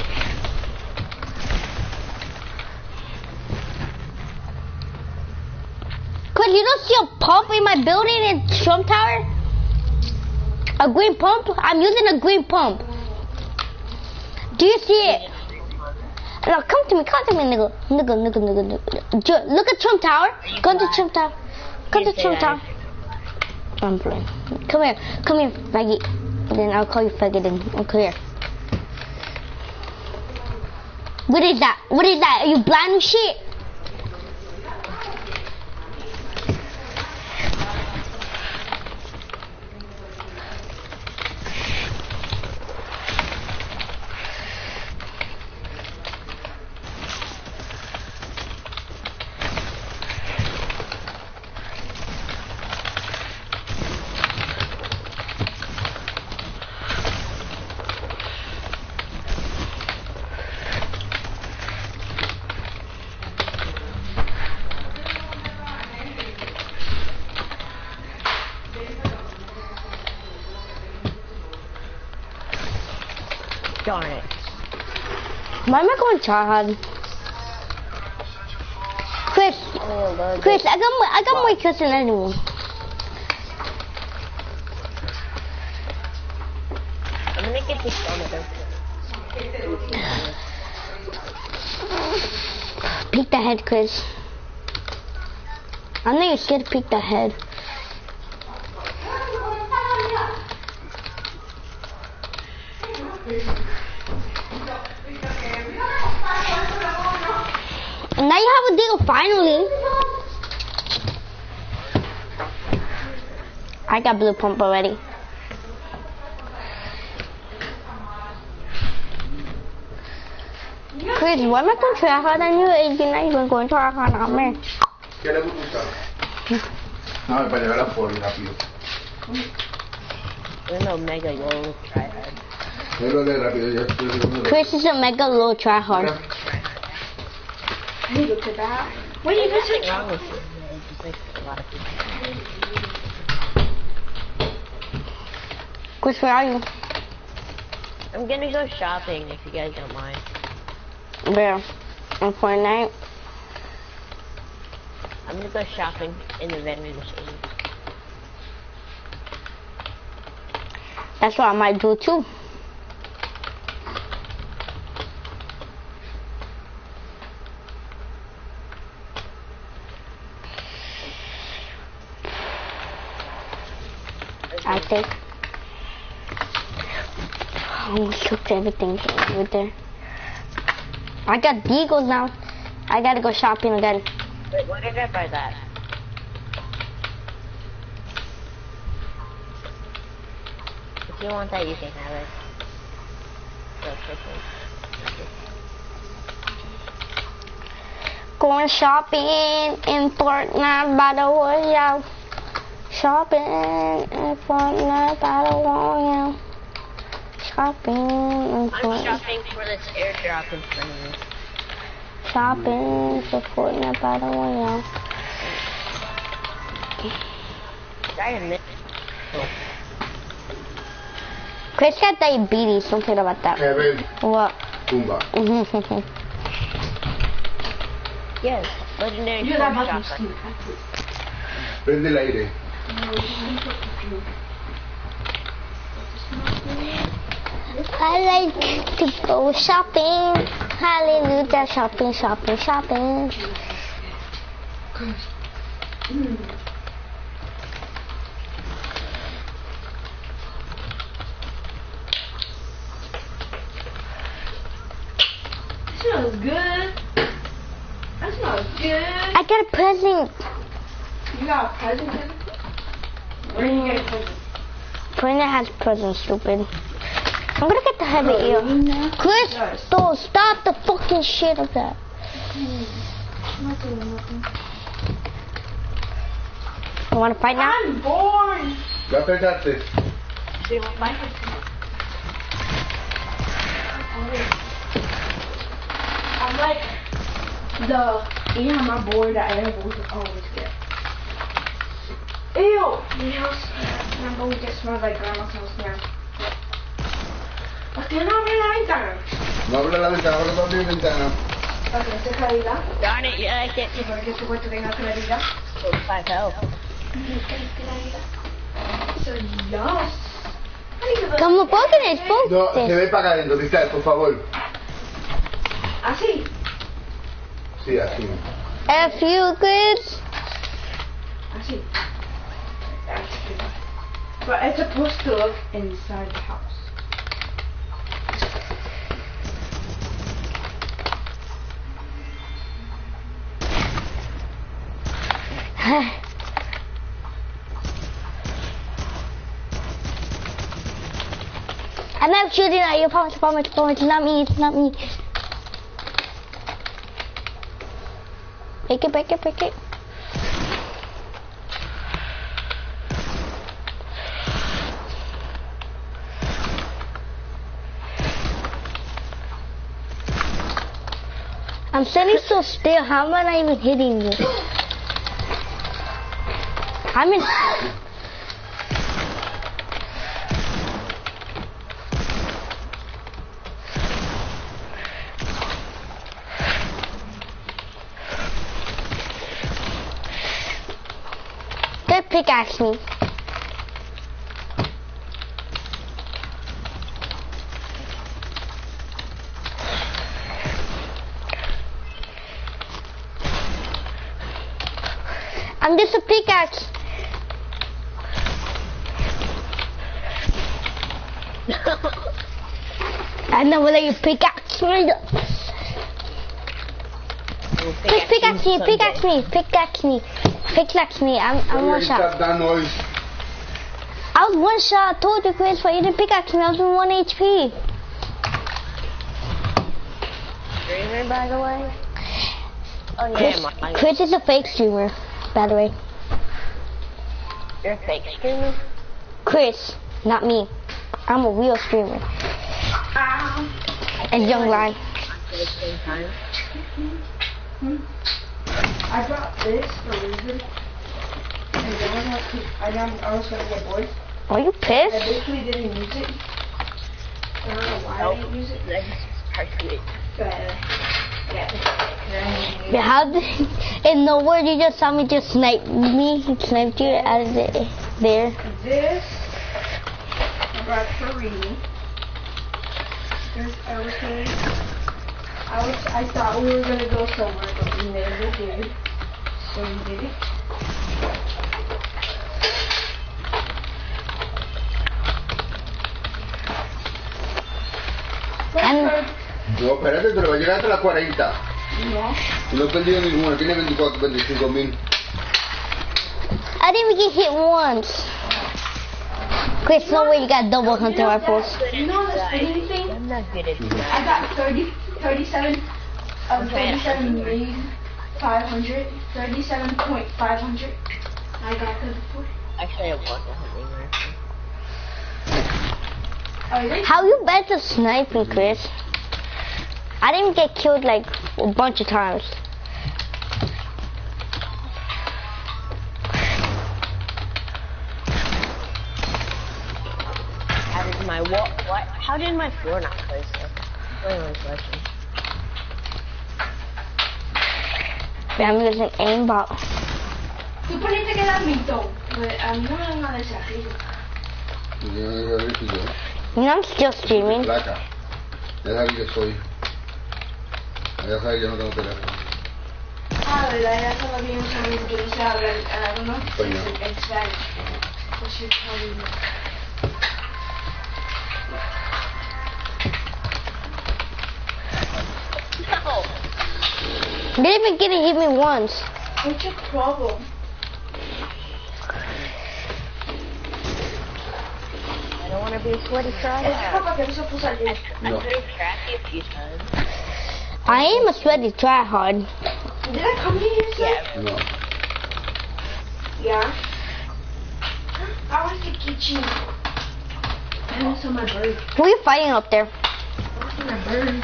Cause you don't see a pump in my building in Trump Tower? A green pump? I'm using a green pump. Do you see it? No, come to me, nigga. Nigga. Look at Trump Tower. Go to Trump Tower. Go to Trump Tower. I'm playing. Come here, faggot. Then I'll call you faggot and come here. What is that? Are you blind and shit? Darn it. Why am I going try hard? Chris, I got more kills than anyone. I'm gonna get this on it. Peek the head, Chris. I know you're scared to peek the head. Now you have a deal, finally. I got blue pump already. Chris, why am I going to try hard on you? You're not even going to try hard on me. ¿Qué le gusta? No, para llevar a Ford rápido. We're no mega low tryhard. Chris is a mega low tryhard. I need to go to that. What are you What's wrong with you? Just like a lot of people. Chris, where are you? I'm gonna go shopping if you guys don't mind. Where? On Fortnite? I'm gonna go shopping in the vending machine. That's what I might do too. I think. I almost took everything over there. I got deagles now. I gotta go shopping again. Wait, why did I buy that? If you want that, you can have it. So quickly. Going shopping in Fortnite Battle Royale. Shopping in Fortnite Battle Royale. Shopping in I'm Fortnite. shopping for this airdrop in front of me. Shopping for Fortnite Battle Royale. Diamond. Chris got diabetes. Don't forget about that. Kevin, What? Pumba. Yes, legendary You're that shopper. much machine. Prende el aire. I like to go shopping. Hallelujah, shopping, shopping, shopping. Smells good. That smells good. I got a present. You got a present? Where did you get a present? Brenda has presents, stupid. I'm gonna get the heavy eel. Crystal, stop the fucking shit of that. You wanna fight now? I'm bored. Ya pensaste. I'm like my board that I always get. Ew! My house, my board just smells like grandma's house now. ¿Por qué no abre la ventana? No abre la ventana, abre la ventana. Para que no se claridad. Darn it, yeah, I can't Y para que tu cuarto tenga claridad. go 5 health. So, yes. Como Pokémon, No, se ve para acá adentro, Cristal, por favor. Así. Sí, así. F you, Chris. Así. That's good. But it's supposed to look inside the house. I'm not shooting at you, promise, it's not me, it's not me. Break it. I'm standing so still, how am I not even hitting you? I'm in... Don't pickaxe me. I'm just a pickaxe. I never let you pickaxe me. Pickaxe me. I'm one shot. I was one shot. I told you, Chris, but you didn't pickaxe me. I was in 1 HP. Streamer, by the way? Oh, yeah, Chris is a fake streamer, by the way. You're a fake streamer? Chris, not me. I'm a real streamer. And Young Lion. At the same time. I brought this for a reason. And then I was going to get bored. Are you I pissed? basically didn't use it. I don't know why I didn't use it. I just started it. But, yeah. But how did, in the word you just saw me just snipe me, sniped you out of there. This, I brought for reading. This, I thought we were going to go somewhere, but we never did. So we did it. No, espérate, te lo va a llegar hasta las 40. No. No he perdido ninguno, tiene 24, 25,000. I didn't even get hit once. Chris, no way you got double hunter rifles. You know the spinning thing? I'm not good at I that. got 37 million 500, 37.500. I got that before. Actually, I want a hunting rifle. Are they? How you bad at sniping, Chris? I didn't get killed like a bunch of times. How did my floor not place it? That's my question. I'm using aimbot. Tú ponete que era mito. A mí no me dan nada de esa You know I'm still streaming. Placa. Ya sabes que soy. Ya sabes que yo no tengo teléfono. Ah, ¿verdad? Ya solo vi un amigo que no se habla ¿no? Pues no. En Spanish. Pues sí, No! They didn't even get to hit me once. What's your problem? I don't want to wanna be a sweaty try? Papà che mi sono pussato. I No. put in Trappy a few times. I am a sweaty tryhard. Did I come in here, sir? Yeah. No. Yeah. I want to get you. I want some of my bird. Who are you fighting up there? I want some of my bird.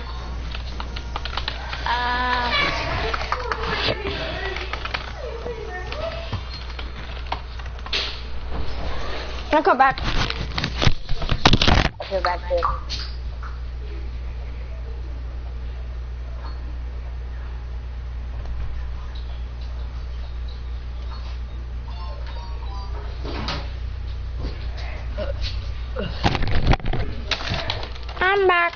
I'll come back. I'll go back there. I'm back.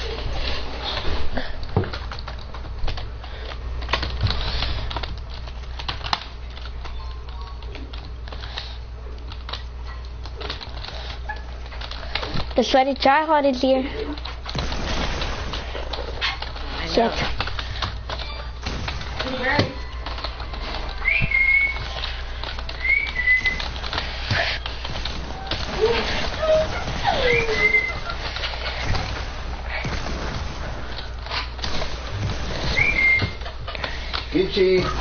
The sweaty tryhard is here. Shit. Peachy. Shut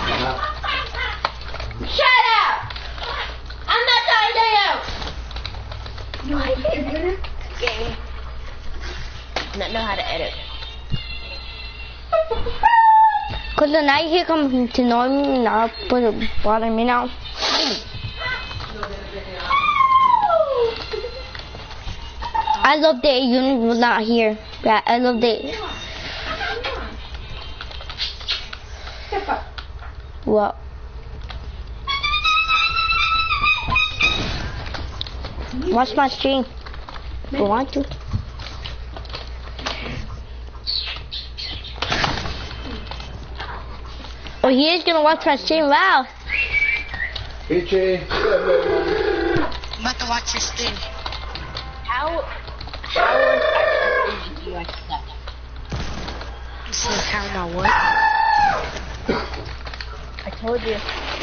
up! I'm not talking to you! No, I can't. Game. Not know how to edit. Cause the night here comes to know me now, put it bother me now. I love that unit was not here. Yeah, I love that. Step up. What? Watch my stream. If you want to. Oh, he is gonna watch my stream. Wow. Peachy. I'm about to watch your stream. How did you like that? You said how not what? I told you.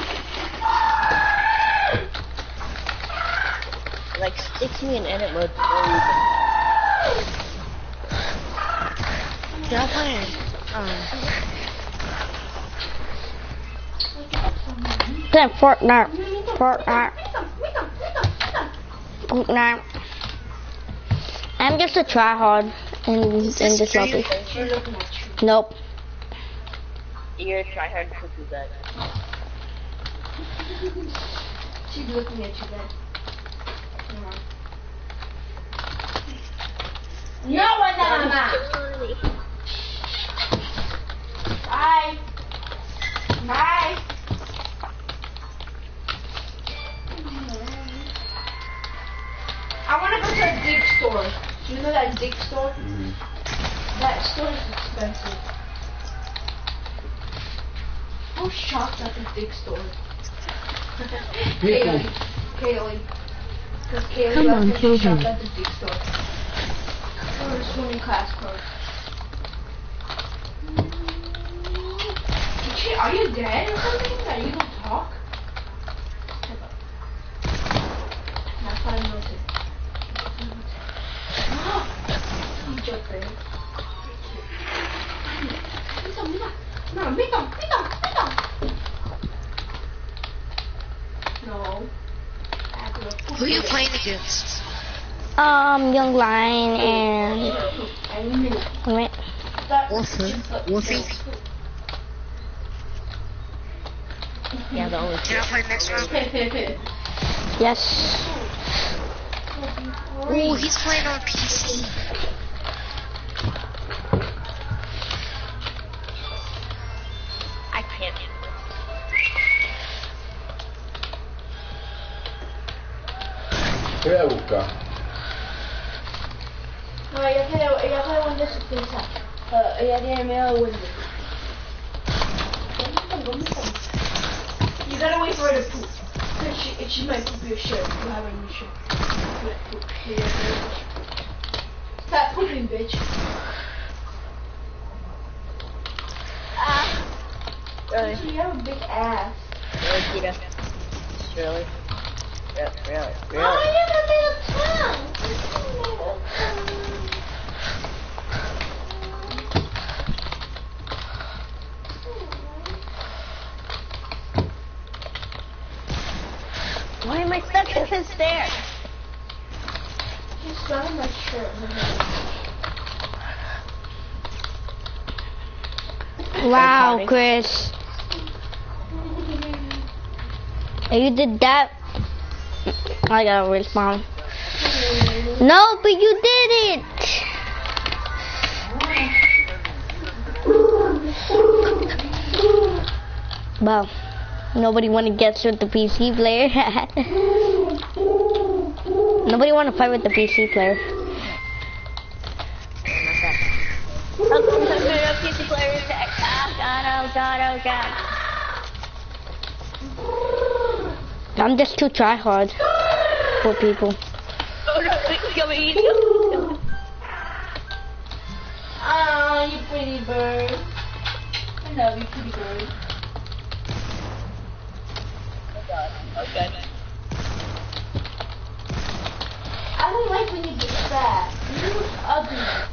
Like, sticks me in edit mode for no reason. Y'all playing? Playing Fortnite. Fortnite. I'm just a tryhard in this lobby. Nope. You're a tryhard cookie bag. She's looking at you then. No, I'm not. Bye. Bye. I want to go to a Dick store. You know that Dick store? That store is expensive. I'm shocked at the Dick store. Kaylee. Because Kaylee Come on, left and she children. shopped at the Dick store. For her swimming class clothes. Shit, are you dead or something that you don't talk? That's what I noticed. I'm joking. No. Who are you playing against? Young Lion and wait. Wolfie? Yeah, the only Can I play next round? Yes. Ooh, he's playing on PC. I can't. ¿Qué voy a buscar? No, ella quiere Windows suspensa. Ella tiene miedo de Windows. You gotta wait for her to poop. Cause she might poop your shirt. You have a new shirt. Stop pooping, bitch. Really? You have a big ass. Really, Kita? Really? Really? Oh, you have a little tongue. Why am I stuck in this stair? He's not in my shirt. Wow, Chris. You did that. I gotta respawn. No, but you did it. Well, nobody wanna get with the PC player. Nobody wanna fight with the PC player. PC player attack. Oh god, oh god, oh god. I'm just too try hard for people. Oh no, it's coming, he's coming. Oh, you pretty bird. I love you, pretty bird. Oh god, oh god. I don't like when you get fat. You look ugly.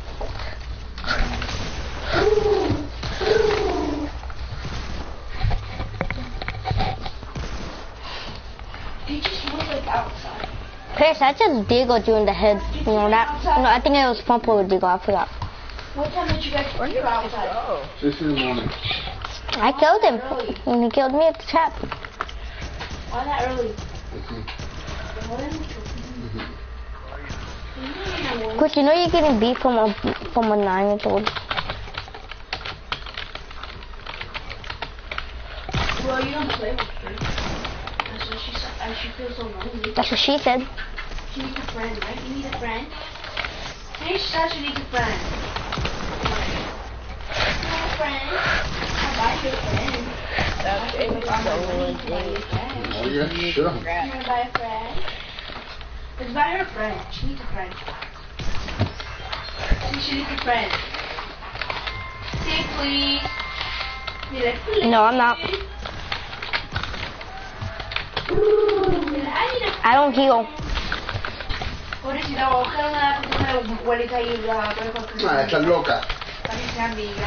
You just look like outside. Chris, I just diggled you in the head. You know that? No, I think it was Pumpo with diggle. I forgot. What time did you guys go outside? Oh. 6 in the morning. I killed him. And he killed me at the trap. Why that early? Chris, you know you're getting beat from a 9-year-old. Well, you don't play with her. That's what she said. She feels so lonely. That's what she said. She needs a friend, right? You need a friend? Hey, she said she needs a friend. You want a friend? I'll buy you a friend. That's it. Oh, yeah, sure. You want to buy a friend? Let's buy her a friend. She needs a friend. She needs a friend. Say please. Be like, please. No, I'm not. I don't heal. Pobrecita, vos que una abuelita y la Ah, estás loca. parece amiga.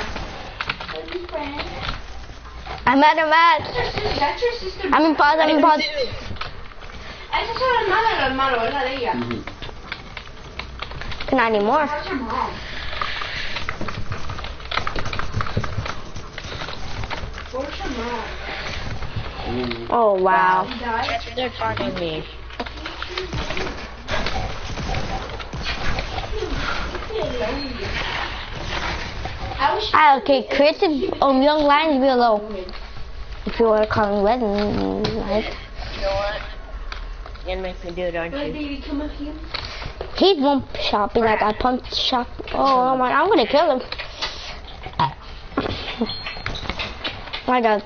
I'm mad. That's your sister. I'm in pause. Esa es la hermana de los hermanos, ¿verdad? De ella. Not anymore. How's your mom? Where's your mom? Oh, wow. She died? They're talking to me. Okay, creative young lions below. If you want to call me red, You know what? You're gonna make me do it, aren't you? Baby, come up here. he won't shot me like I pumped shot. Oh my, I'm gonna kill him. My God.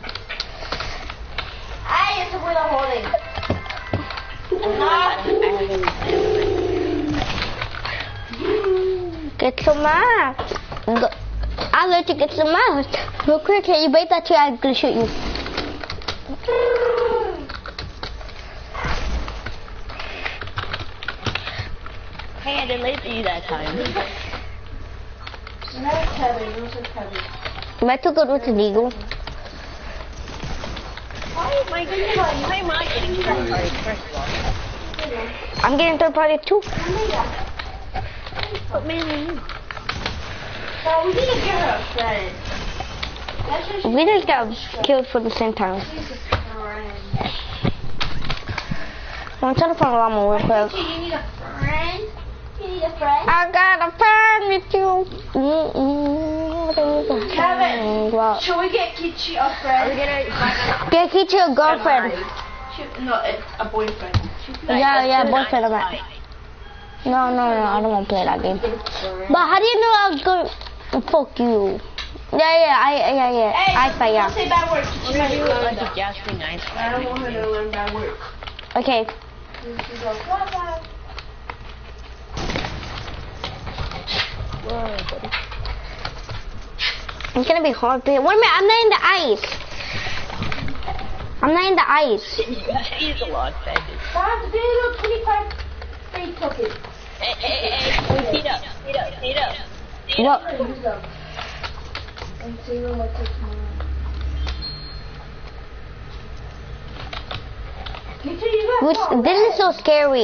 Ay, ese fue la joden. Get some more. I'll let you get some more. Real quick, can you bait that tree? I'm gonna shoot you. Hey, I didn't late for you that time. Not Kevin, it was a Kevin. Am I too good with an eagle? Why am I getting third party, first of all? I'm getting third party too. But mainly you. Well, we didn't get her a friend. That's what she We just got killed for the same time. needs a friend. I'm trying to find a llama real quick. You need a friend? You need a friend? I got a friend with you. Kevin, Wow. should we get Kichi a friend? Get Kichi a girlfriend. No, a boyfriend. Yeah, boyfriend of that. No, I don't want to play that game. But how do you know I was going? Fuck you. Yeah. Hey, I fight, yeah. don't say bad words. We're gonna do like a Jasper 9. I don't want her to learn bad words. Okay. She goes, bye-bye. Whoa, buddy. It's gonna be hard. Wait a minute, I'm not in the ice. I'm not in the ice. He's a lot, baby. Bob, the video 25 free tickets. Hey, Tito. What? And see what takes more. This is so scary.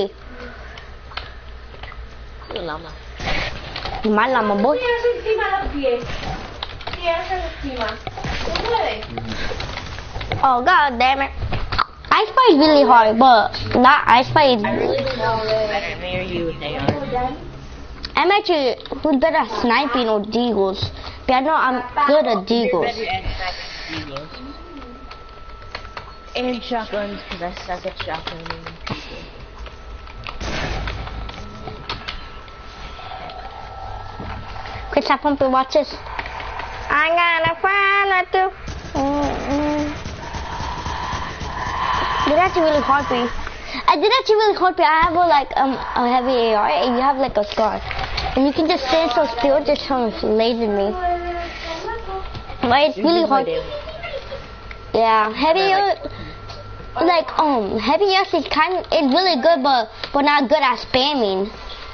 Llama. My llama boy. Tienes encima los pies. Tienes encima. ¿Se puede? Oh god damn it. Ice Fight is really hard, but that Ice Fight is... I really don't know who's better, me or you, they are. I'm actually who's better at sniping or deagles. But I know I'm good at deagles. And shotguns, because I suck at shotgunning people. Chris, I pump your watches. I gotta find that too. Did actually really hard for you. I did actually really hard for you. I have a heavy AR and you have like a scar. And you can just stand so still just trying to laser me. But it's really hard. Yeah, heavy heavy yes is it's really good but not good at spamming.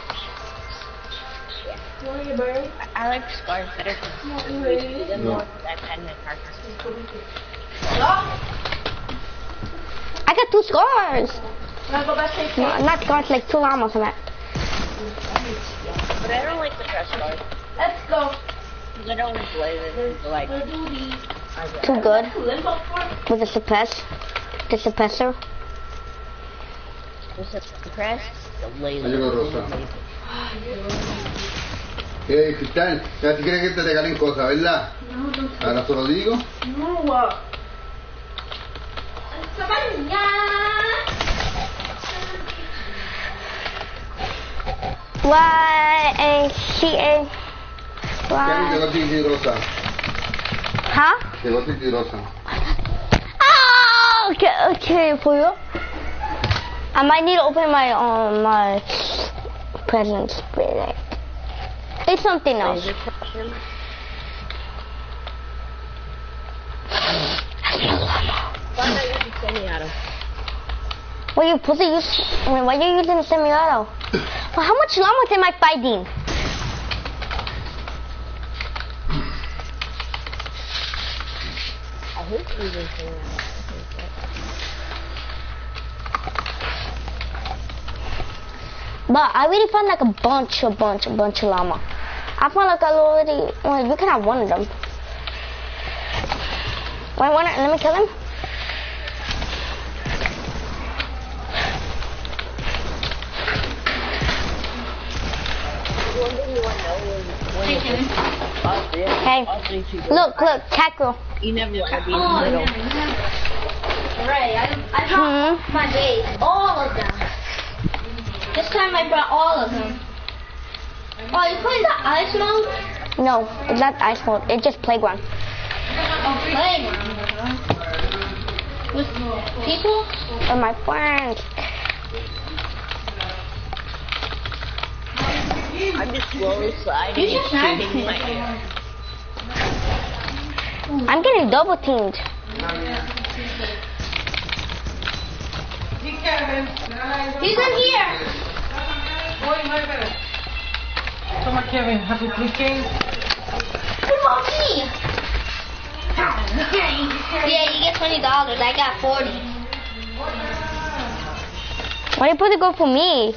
I like scars better because I've had my character. I got 2 scars. No, not scars, like 2 llamas on that. But I don't like the press scars. Let's go. Because I don't like lasers. Like, Too good. With the suppressor. the suppress, the laser. Ayuda, Rosa. Cristian, ya si quieres que te regalen cosas, ¿verdad? Ahora se lo digo. No. Y-A-C-A. Llegó Titi Rosa. Huh? Llegó Titi Rosa. Oh, okay, for you. I might need to open my presents. It's something else. Well, you pussy, why are you using a semi-auto? Well, how much llamas am I fighting? I hate using semi-auto. But I already found like a bunch of llama. I found like well, you can have one of them. Wait, let me kill him. Hey, look, cat girl. You never want to be in the middle. Ray, I dropped my base, all of them. This time I brought all of them. Oh, you playing the ice mode? No, it's not ice mode. It's just playground. Oh, playground. With people? Or my friends. I'm just slowly sliding and shooting my hair. I'm getting double teamed. He's in here. Come on, Kevin. Happy clicking. What about me? Yeah, you get $20. I got 40. Why do you put it go for me?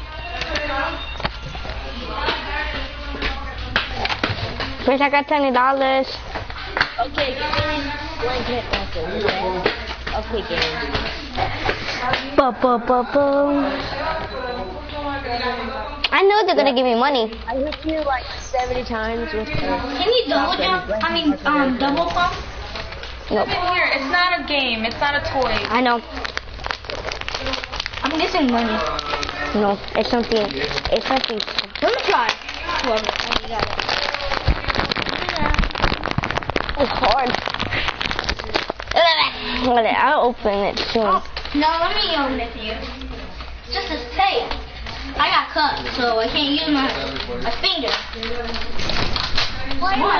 First I got $20. Okay, give me blanket message, okay? Okay, game. I know they're gonna give me money. I hit you like 70 times with Can you double jump? Double pump? Nope. Here, it's not a game. It's not a toy. I know. I'm missing money. No, it's something. It's something. Let me try. Whoever. Oh, you got it. It's hard. I'll open it soon. Oh, no, let me open it for you. Just to say it. I got cut, so I can't use my finger. What?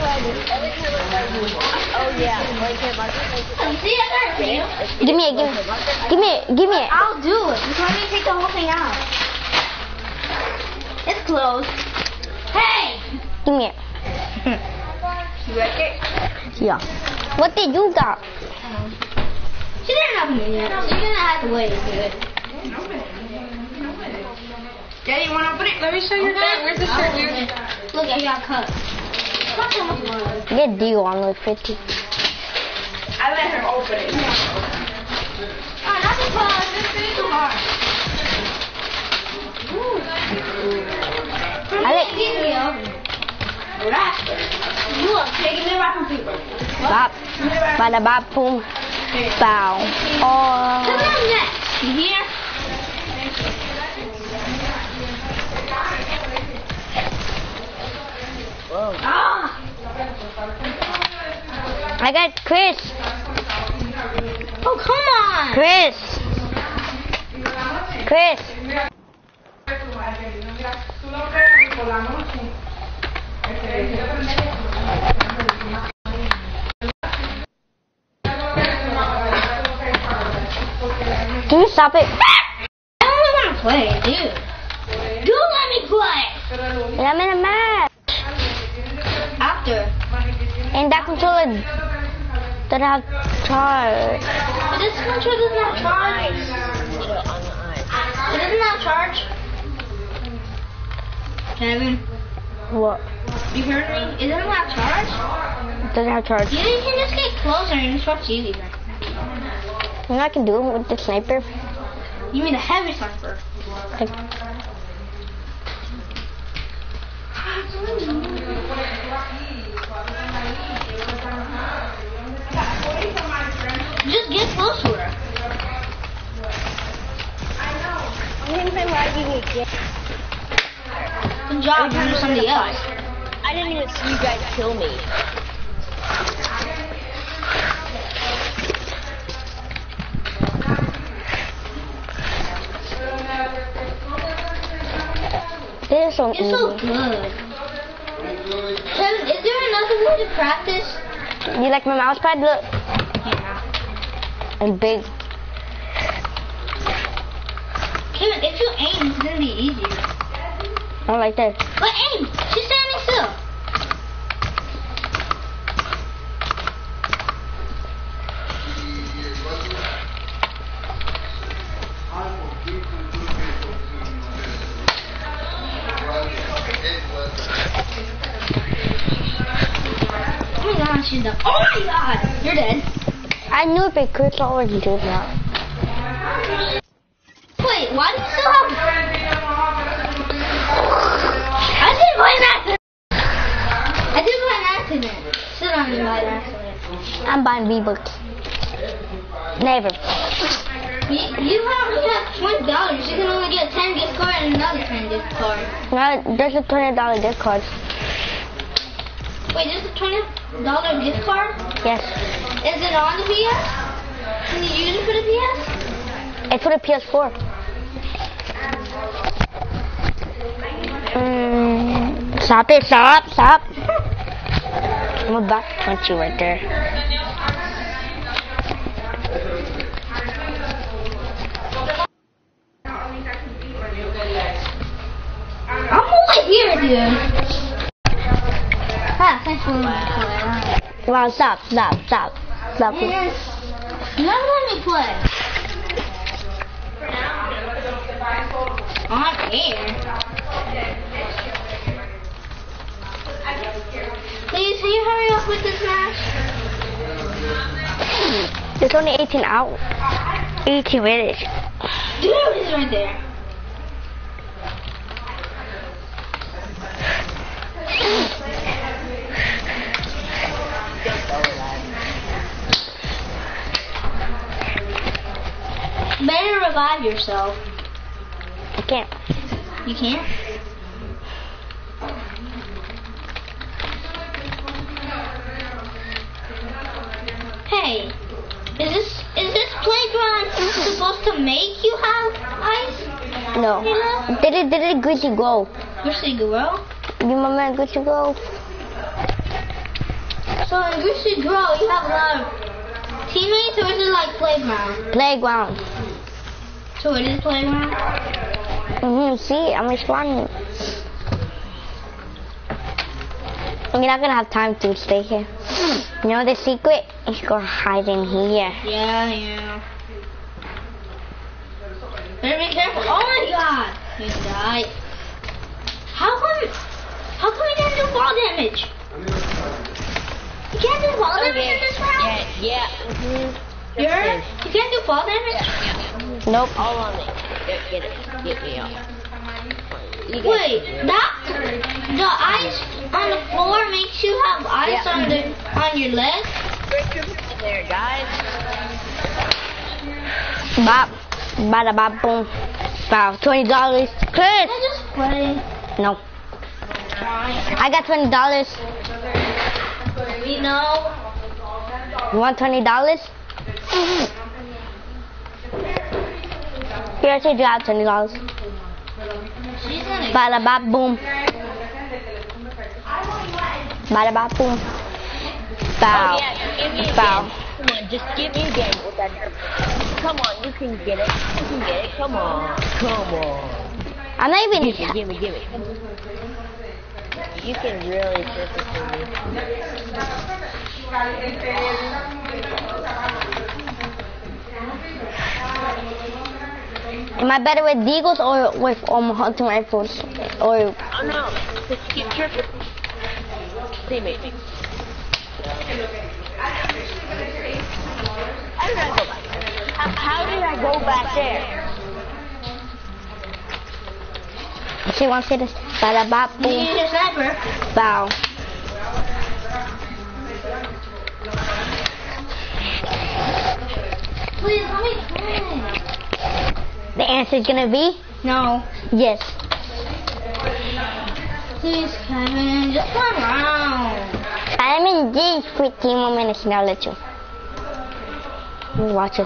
Oh yeah, blanket marker. See, I got it for you. Give me it. I'll do it. Just let me take the whole thing out. It's closed. Hey! Give me it. You like it? Yeah. What did you got? She didn't have me yet. So you're gonna have to wait to do it. Daddy, you wanna open it? Let me show you that. Where's the shirt, dude? Look, I got cut. Look how much more. Get deal on with 50. I let her open it. Oh, not the pause. This is too hard. I like Rapper. You are taking me rapping people. bop. Bada bop boom. Bow. Oh. Come on next. You hear? Whoa. Ah! I got Chris. Oh, come on. Chris. Chris. Can you stop it? I don't want to play, dude. Do let me play. And I'm in a match. After. And that controller doesn't have charge. But this controller does not charge. It doesn't have charge. Kevin, What? you heard me? It doesn't have charge. It doesn't have charge. You can just get closer and it's much easier. You know I can do it with the sniper. You mean a heavy sniper? Like, Just get close to her. Good job, you're somebody else. I didn't even see you guys kill me. this is so You're easy. so good. Kevin, is there another way to practice? You like my mouse pad? Look. Yeah. And big. Kevin, if you aim, it's gonna be easier. I like that. But aim! She's standing still. Oh my god, she's done. Oh my god! You're dead. I knew if it could already do that. Wait, why do you still have... I didn't play an accident. I didn't play an accident. Still don't even buy an accident. I'm buying V-Bucks. Never. You have $20. You can only get 10 gift card and another 10 gift card. No, there's a $20 gift card. Wait, there's a $20 gift card? Yes. Is it on the PS? Can you use it for the PS? It's for the PS4. Stop it, stop, stop. I'm about to punch you right there. I'm over here, dude. Ah, thanks for letting me play. Wow, stop, stop, stop. Stop. Yes. Never let me play. On air. Please, can you hurry up with this match? There's only 18 out. 18 minutes. Dude, he's right there. Better revive yourself. I can't. You can't? Hey, is this playground supposed to make you have ice? No. You know? Did it Gucci Grove? Gucci Grove? You remember Gucci Grove? So in Gucci Grove, you have a lot of teammates, or is it like playground? Playground. So it is playground? See, I'm responding. You're not gonna have time to stay here. You know the secret? Is go hide in here. Yeah. Better be careful. Oh my god! You died. How come you didn't do fall damage? You can't do fall damage in this round? Yeah. You can't do fall damage? Nope. All on me. Get me up. Wait, the ice on the floor makes you have ice on your leg? There, guys. Bop. Bada bop boom. Wow, $20. Chris! Just play. No. I got $20. You know? You want $20? Here, I said you have $20. She's gonna Bada bop boom. Bada bop boom. Bow. Give me a Bow. game. Come on, just give me a game with that herb. Come on, you can get it. Come on. I'm not even. Give me. You can really trip it for me. Am I better with deagles or with hunting rifles? Or Oh no, just keep tripping. See me. How did I go back there? she wants to this. Bada bop You boom. need a sniper. Bow. Please let me play. The answer is gonna be No. yes. Please, Kevin, just one round. I'm in these 15 more minutes and I'll let you. Watch it.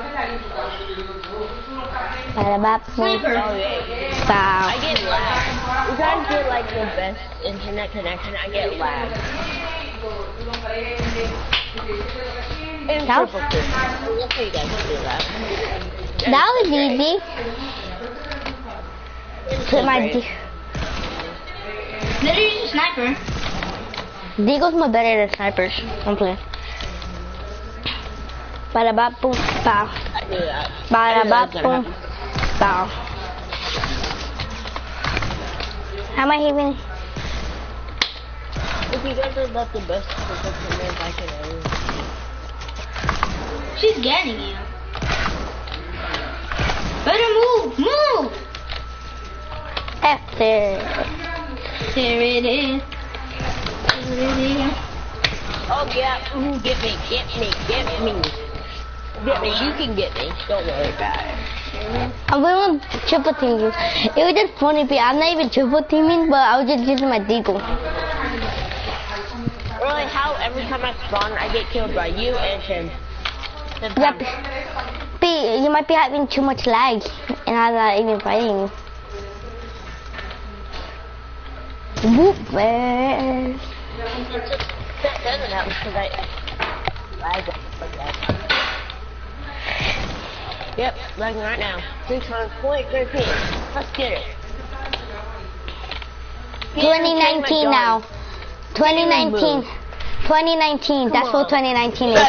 Bada bop boom. Sniper. Bow. I get lag. You guys get like the best internet connection. I get lag. And That triple kill. We'll see you guys do that. That was easy. Put my Better use a sniper. deagles more better than snipers. I'm playing. Bada bop boom. Bow. I knew that. Bada bop boom. Bow. How am I even? If you guys are not the best triple killers I can ever. She's getting you. Better move. After. There it is. Oh yeah, ooh, get me. You can get me. Don't worry about it. I'm going to triple team you. It was just funny, but I'm not even triple teaming, but I was just using my deagle. Really, how every time I spawn, I get killed by you and him. Yep. B, you might be having too much lag, and I'm not even fighting you. Whoop, man. That doesn't help because I lag like that. Yep, lagging right now. 6.13. Let's get it. 2019 now. 2019. 2019. That's what 2019 is.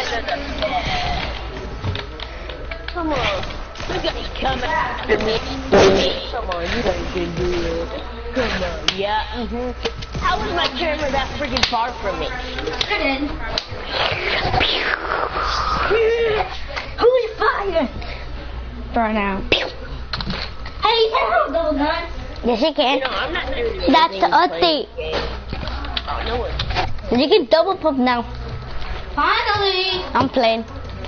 Come on. You guys come after me. Come on, you guys can do it. Come on, yeah. How is my camera that freaking far from me? Who's firing? Right now. Hey, you can have a double gun. Yes, you can. You know, I'm not doing That's the anything update. Oh, no one. You can double pump now. Finally. I'm playing.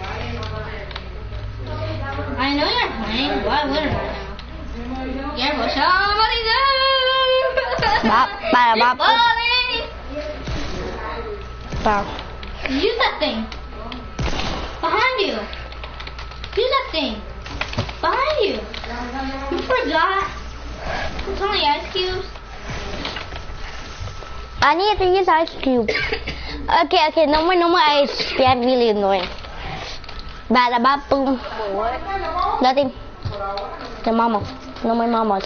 I know you're playing. Why wouldn't I now? Yeah, but somebody do. Bop, bada, bop, bop. Buddy. Wow. Use that thing. Behind you. Use that thing. Behind you. You forgot. It's only ice cubes. I need to use ice cube. Okay, no more ice. That's really annoying. Bada bop boom. What? Nothing. The mama. No, my mama's.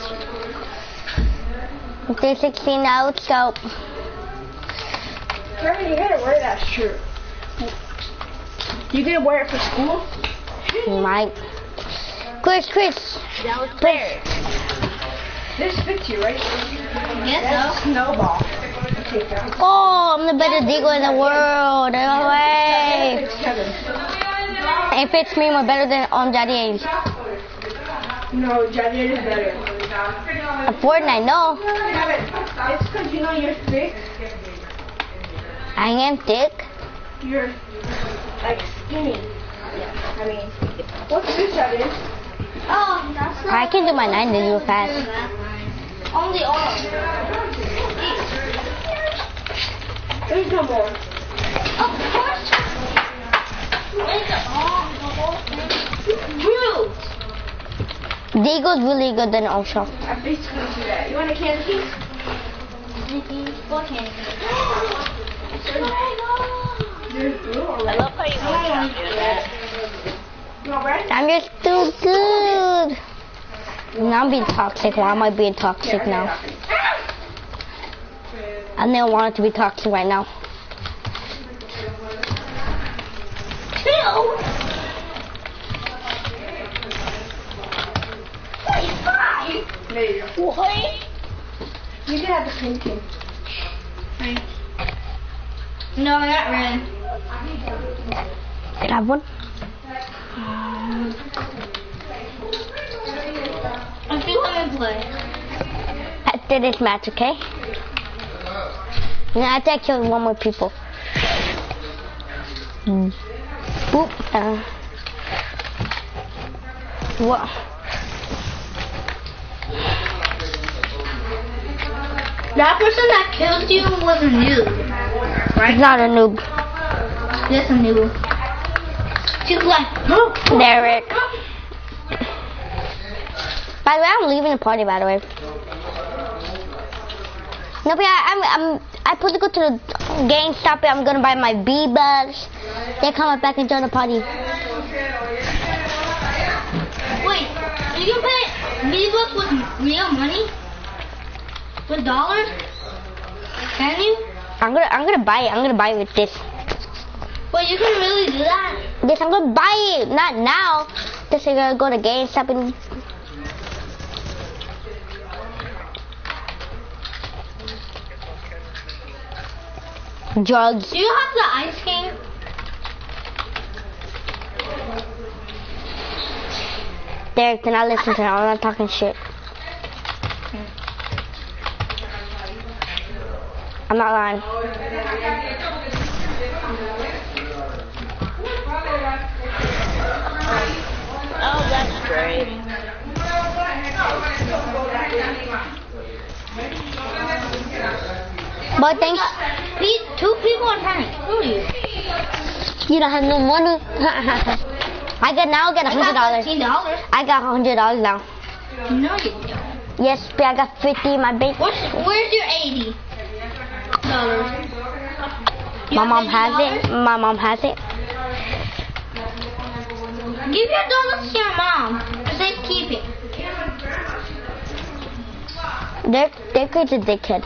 Day 16 now, let's go. Kevin, you gotta wear that shirt. You gonna wear it for school? You might. Chris. That was fair. This fits you, right? Yes, That's a snowball. Okay, Kevin. Oh, I'm the better Deagle in the world. No way. Fits Kevin. It fits me more better than Jadier. No, Jadier is better. Fortnite, no. Kevin, it's because you know you're thick. I am thick. You're like skinny. Yeah. I mean, what's this, Jadier? Oh, that's not. I can do my 90 real fast. Only all. There's no more. Of course. Where's the whole thing? Rude. Deagle's really good than Osha. I basically do that. You want a candy? What candy? There's blue I already. love how you want to do that. You want red? I'm just too good. Now I'm being toxic. Why am I being toxic now? I never wanted to be toxic right now. Two. 25. There you go. What? You can have the painting. No, not red. Can I have one? If you want to play. After this match, okay? Now I have to kill one more people. Boop. What? That person that killed you was a noob. Right? He's not a noob. Yes, a noob. She was like, oh. Derek. By the way, I'm leaving the party, by the way. No, but I'm supposed to go to the GameStop. I'm gonna buy my B-Bucks. Then come back and join the party. Wait, you can pay V-Bucks with real money? With dollars? Can you? I'm gonna buy it. I'm gonna buy it with this. Wait, you can really do that? This, I'm gonna buy it. Not now. Just I'm gonna go to GameStop and... drugs. Do you have the ice king? Derek, do not listen to him. I'm not talking shit. I'm not lying. Oh, that's great. But thanks. Two people are trying to kill you. You don't have no money. I get $100. $15. I got $100 now. No, you don't. Yes, but I got 50 in my bank. Where's your $80? My mom has it. My mom has it. Give your dollars to your mom. Safekeeping. Derek is a dickhead.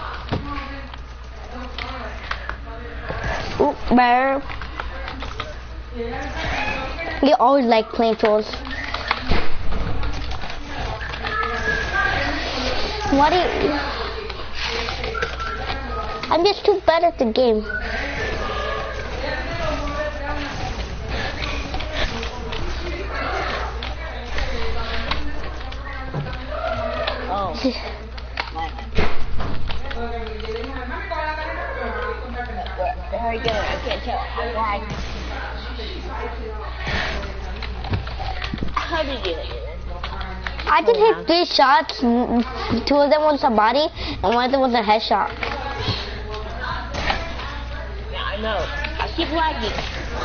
Ooh, bear. You always like playing trolls. What do you... I'm just too bad at the game. Oh. How are you doing? I can't tell. I'm lagging. How did you do? I just hit 3 shots. 2 of them was a body, and 1 of them was a headshot. Yeah, I know. I keep lagging.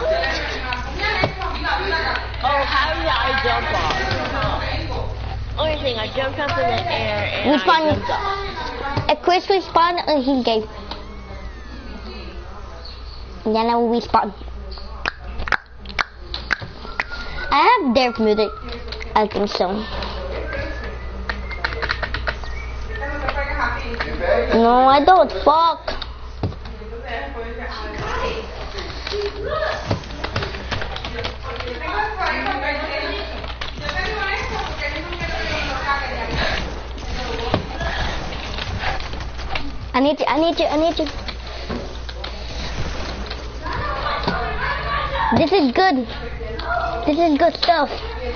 Oh, how did I jump off? Only thing, I jumped up in the air and We spawned. I jumped off. At Chris respawned, and he gave. And then I will respawn. I have Derek muted. I think so. No, I don't. Fuck. I need you. This is good. This is good stuff.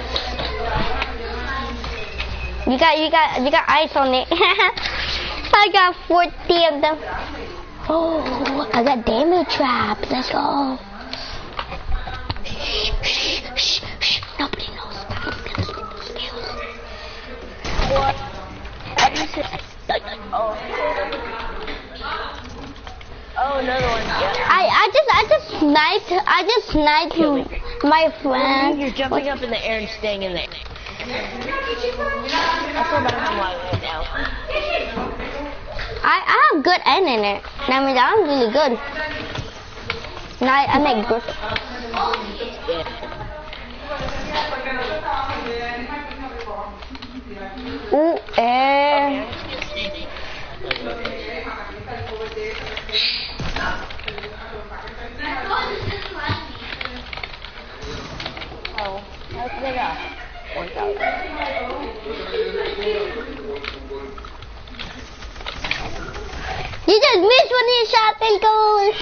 You got ice on it. I got 40 of them. Oh, I got damage traps. Let's go. Shh. Nobody knows. What? Oh, another one. Yeah. I just sniped my friend. You're jumping up in the air and staying in there. I feel better than mine right now. I have good internet. That means I'm really good. Now I make good. Ooh, air. Oh, let's get up. 1,000. You just missed when you shot the goal.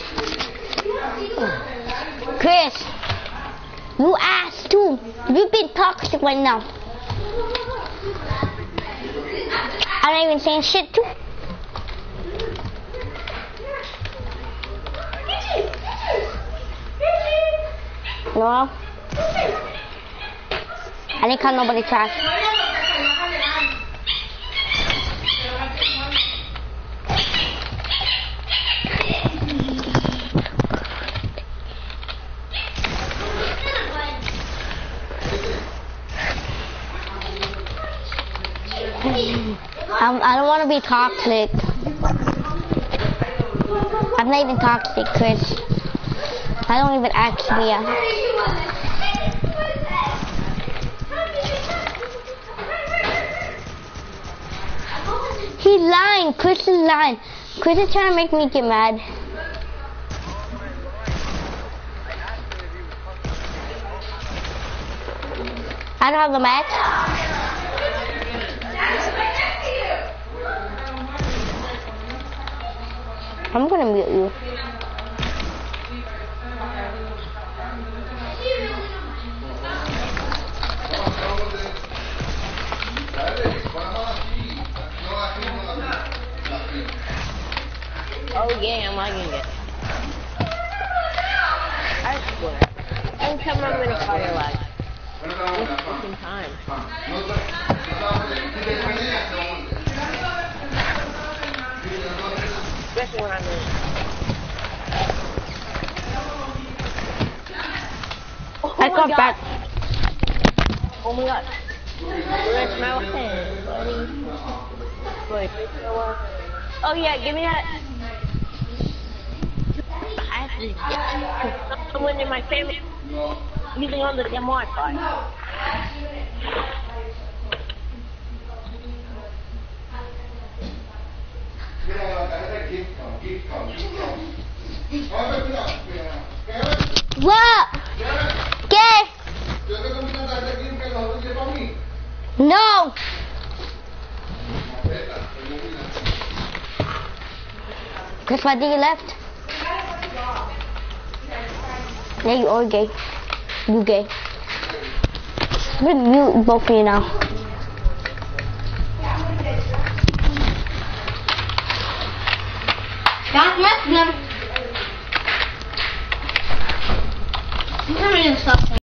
Chris, you ass too. You've been toxic right now. I'm not even saying shit too. No. I didn't call nobody trash. I don't want to be toxic. I'm not even toxic, Chris. I don't even ask me out. He's lying. Chris is lying. Chris is trying to make me get mad. I don't have a match. I'm gonna mute you. Oh yeah, I'm liking it. I swear. Every time I'm in a fire lag. It's fucking time. Especially when I'm in. I got back. Oh my god. Where's my weapon, buddy? Wait, oh yeah, give me that. I have to get someone in my family using on the damn Wi-Fi. What? ¿Qué? No. Chris, why did you left? Yeah, you are gay. You gay. I'm gonna mute both of you now. Stop messing them. I'm gonna stop.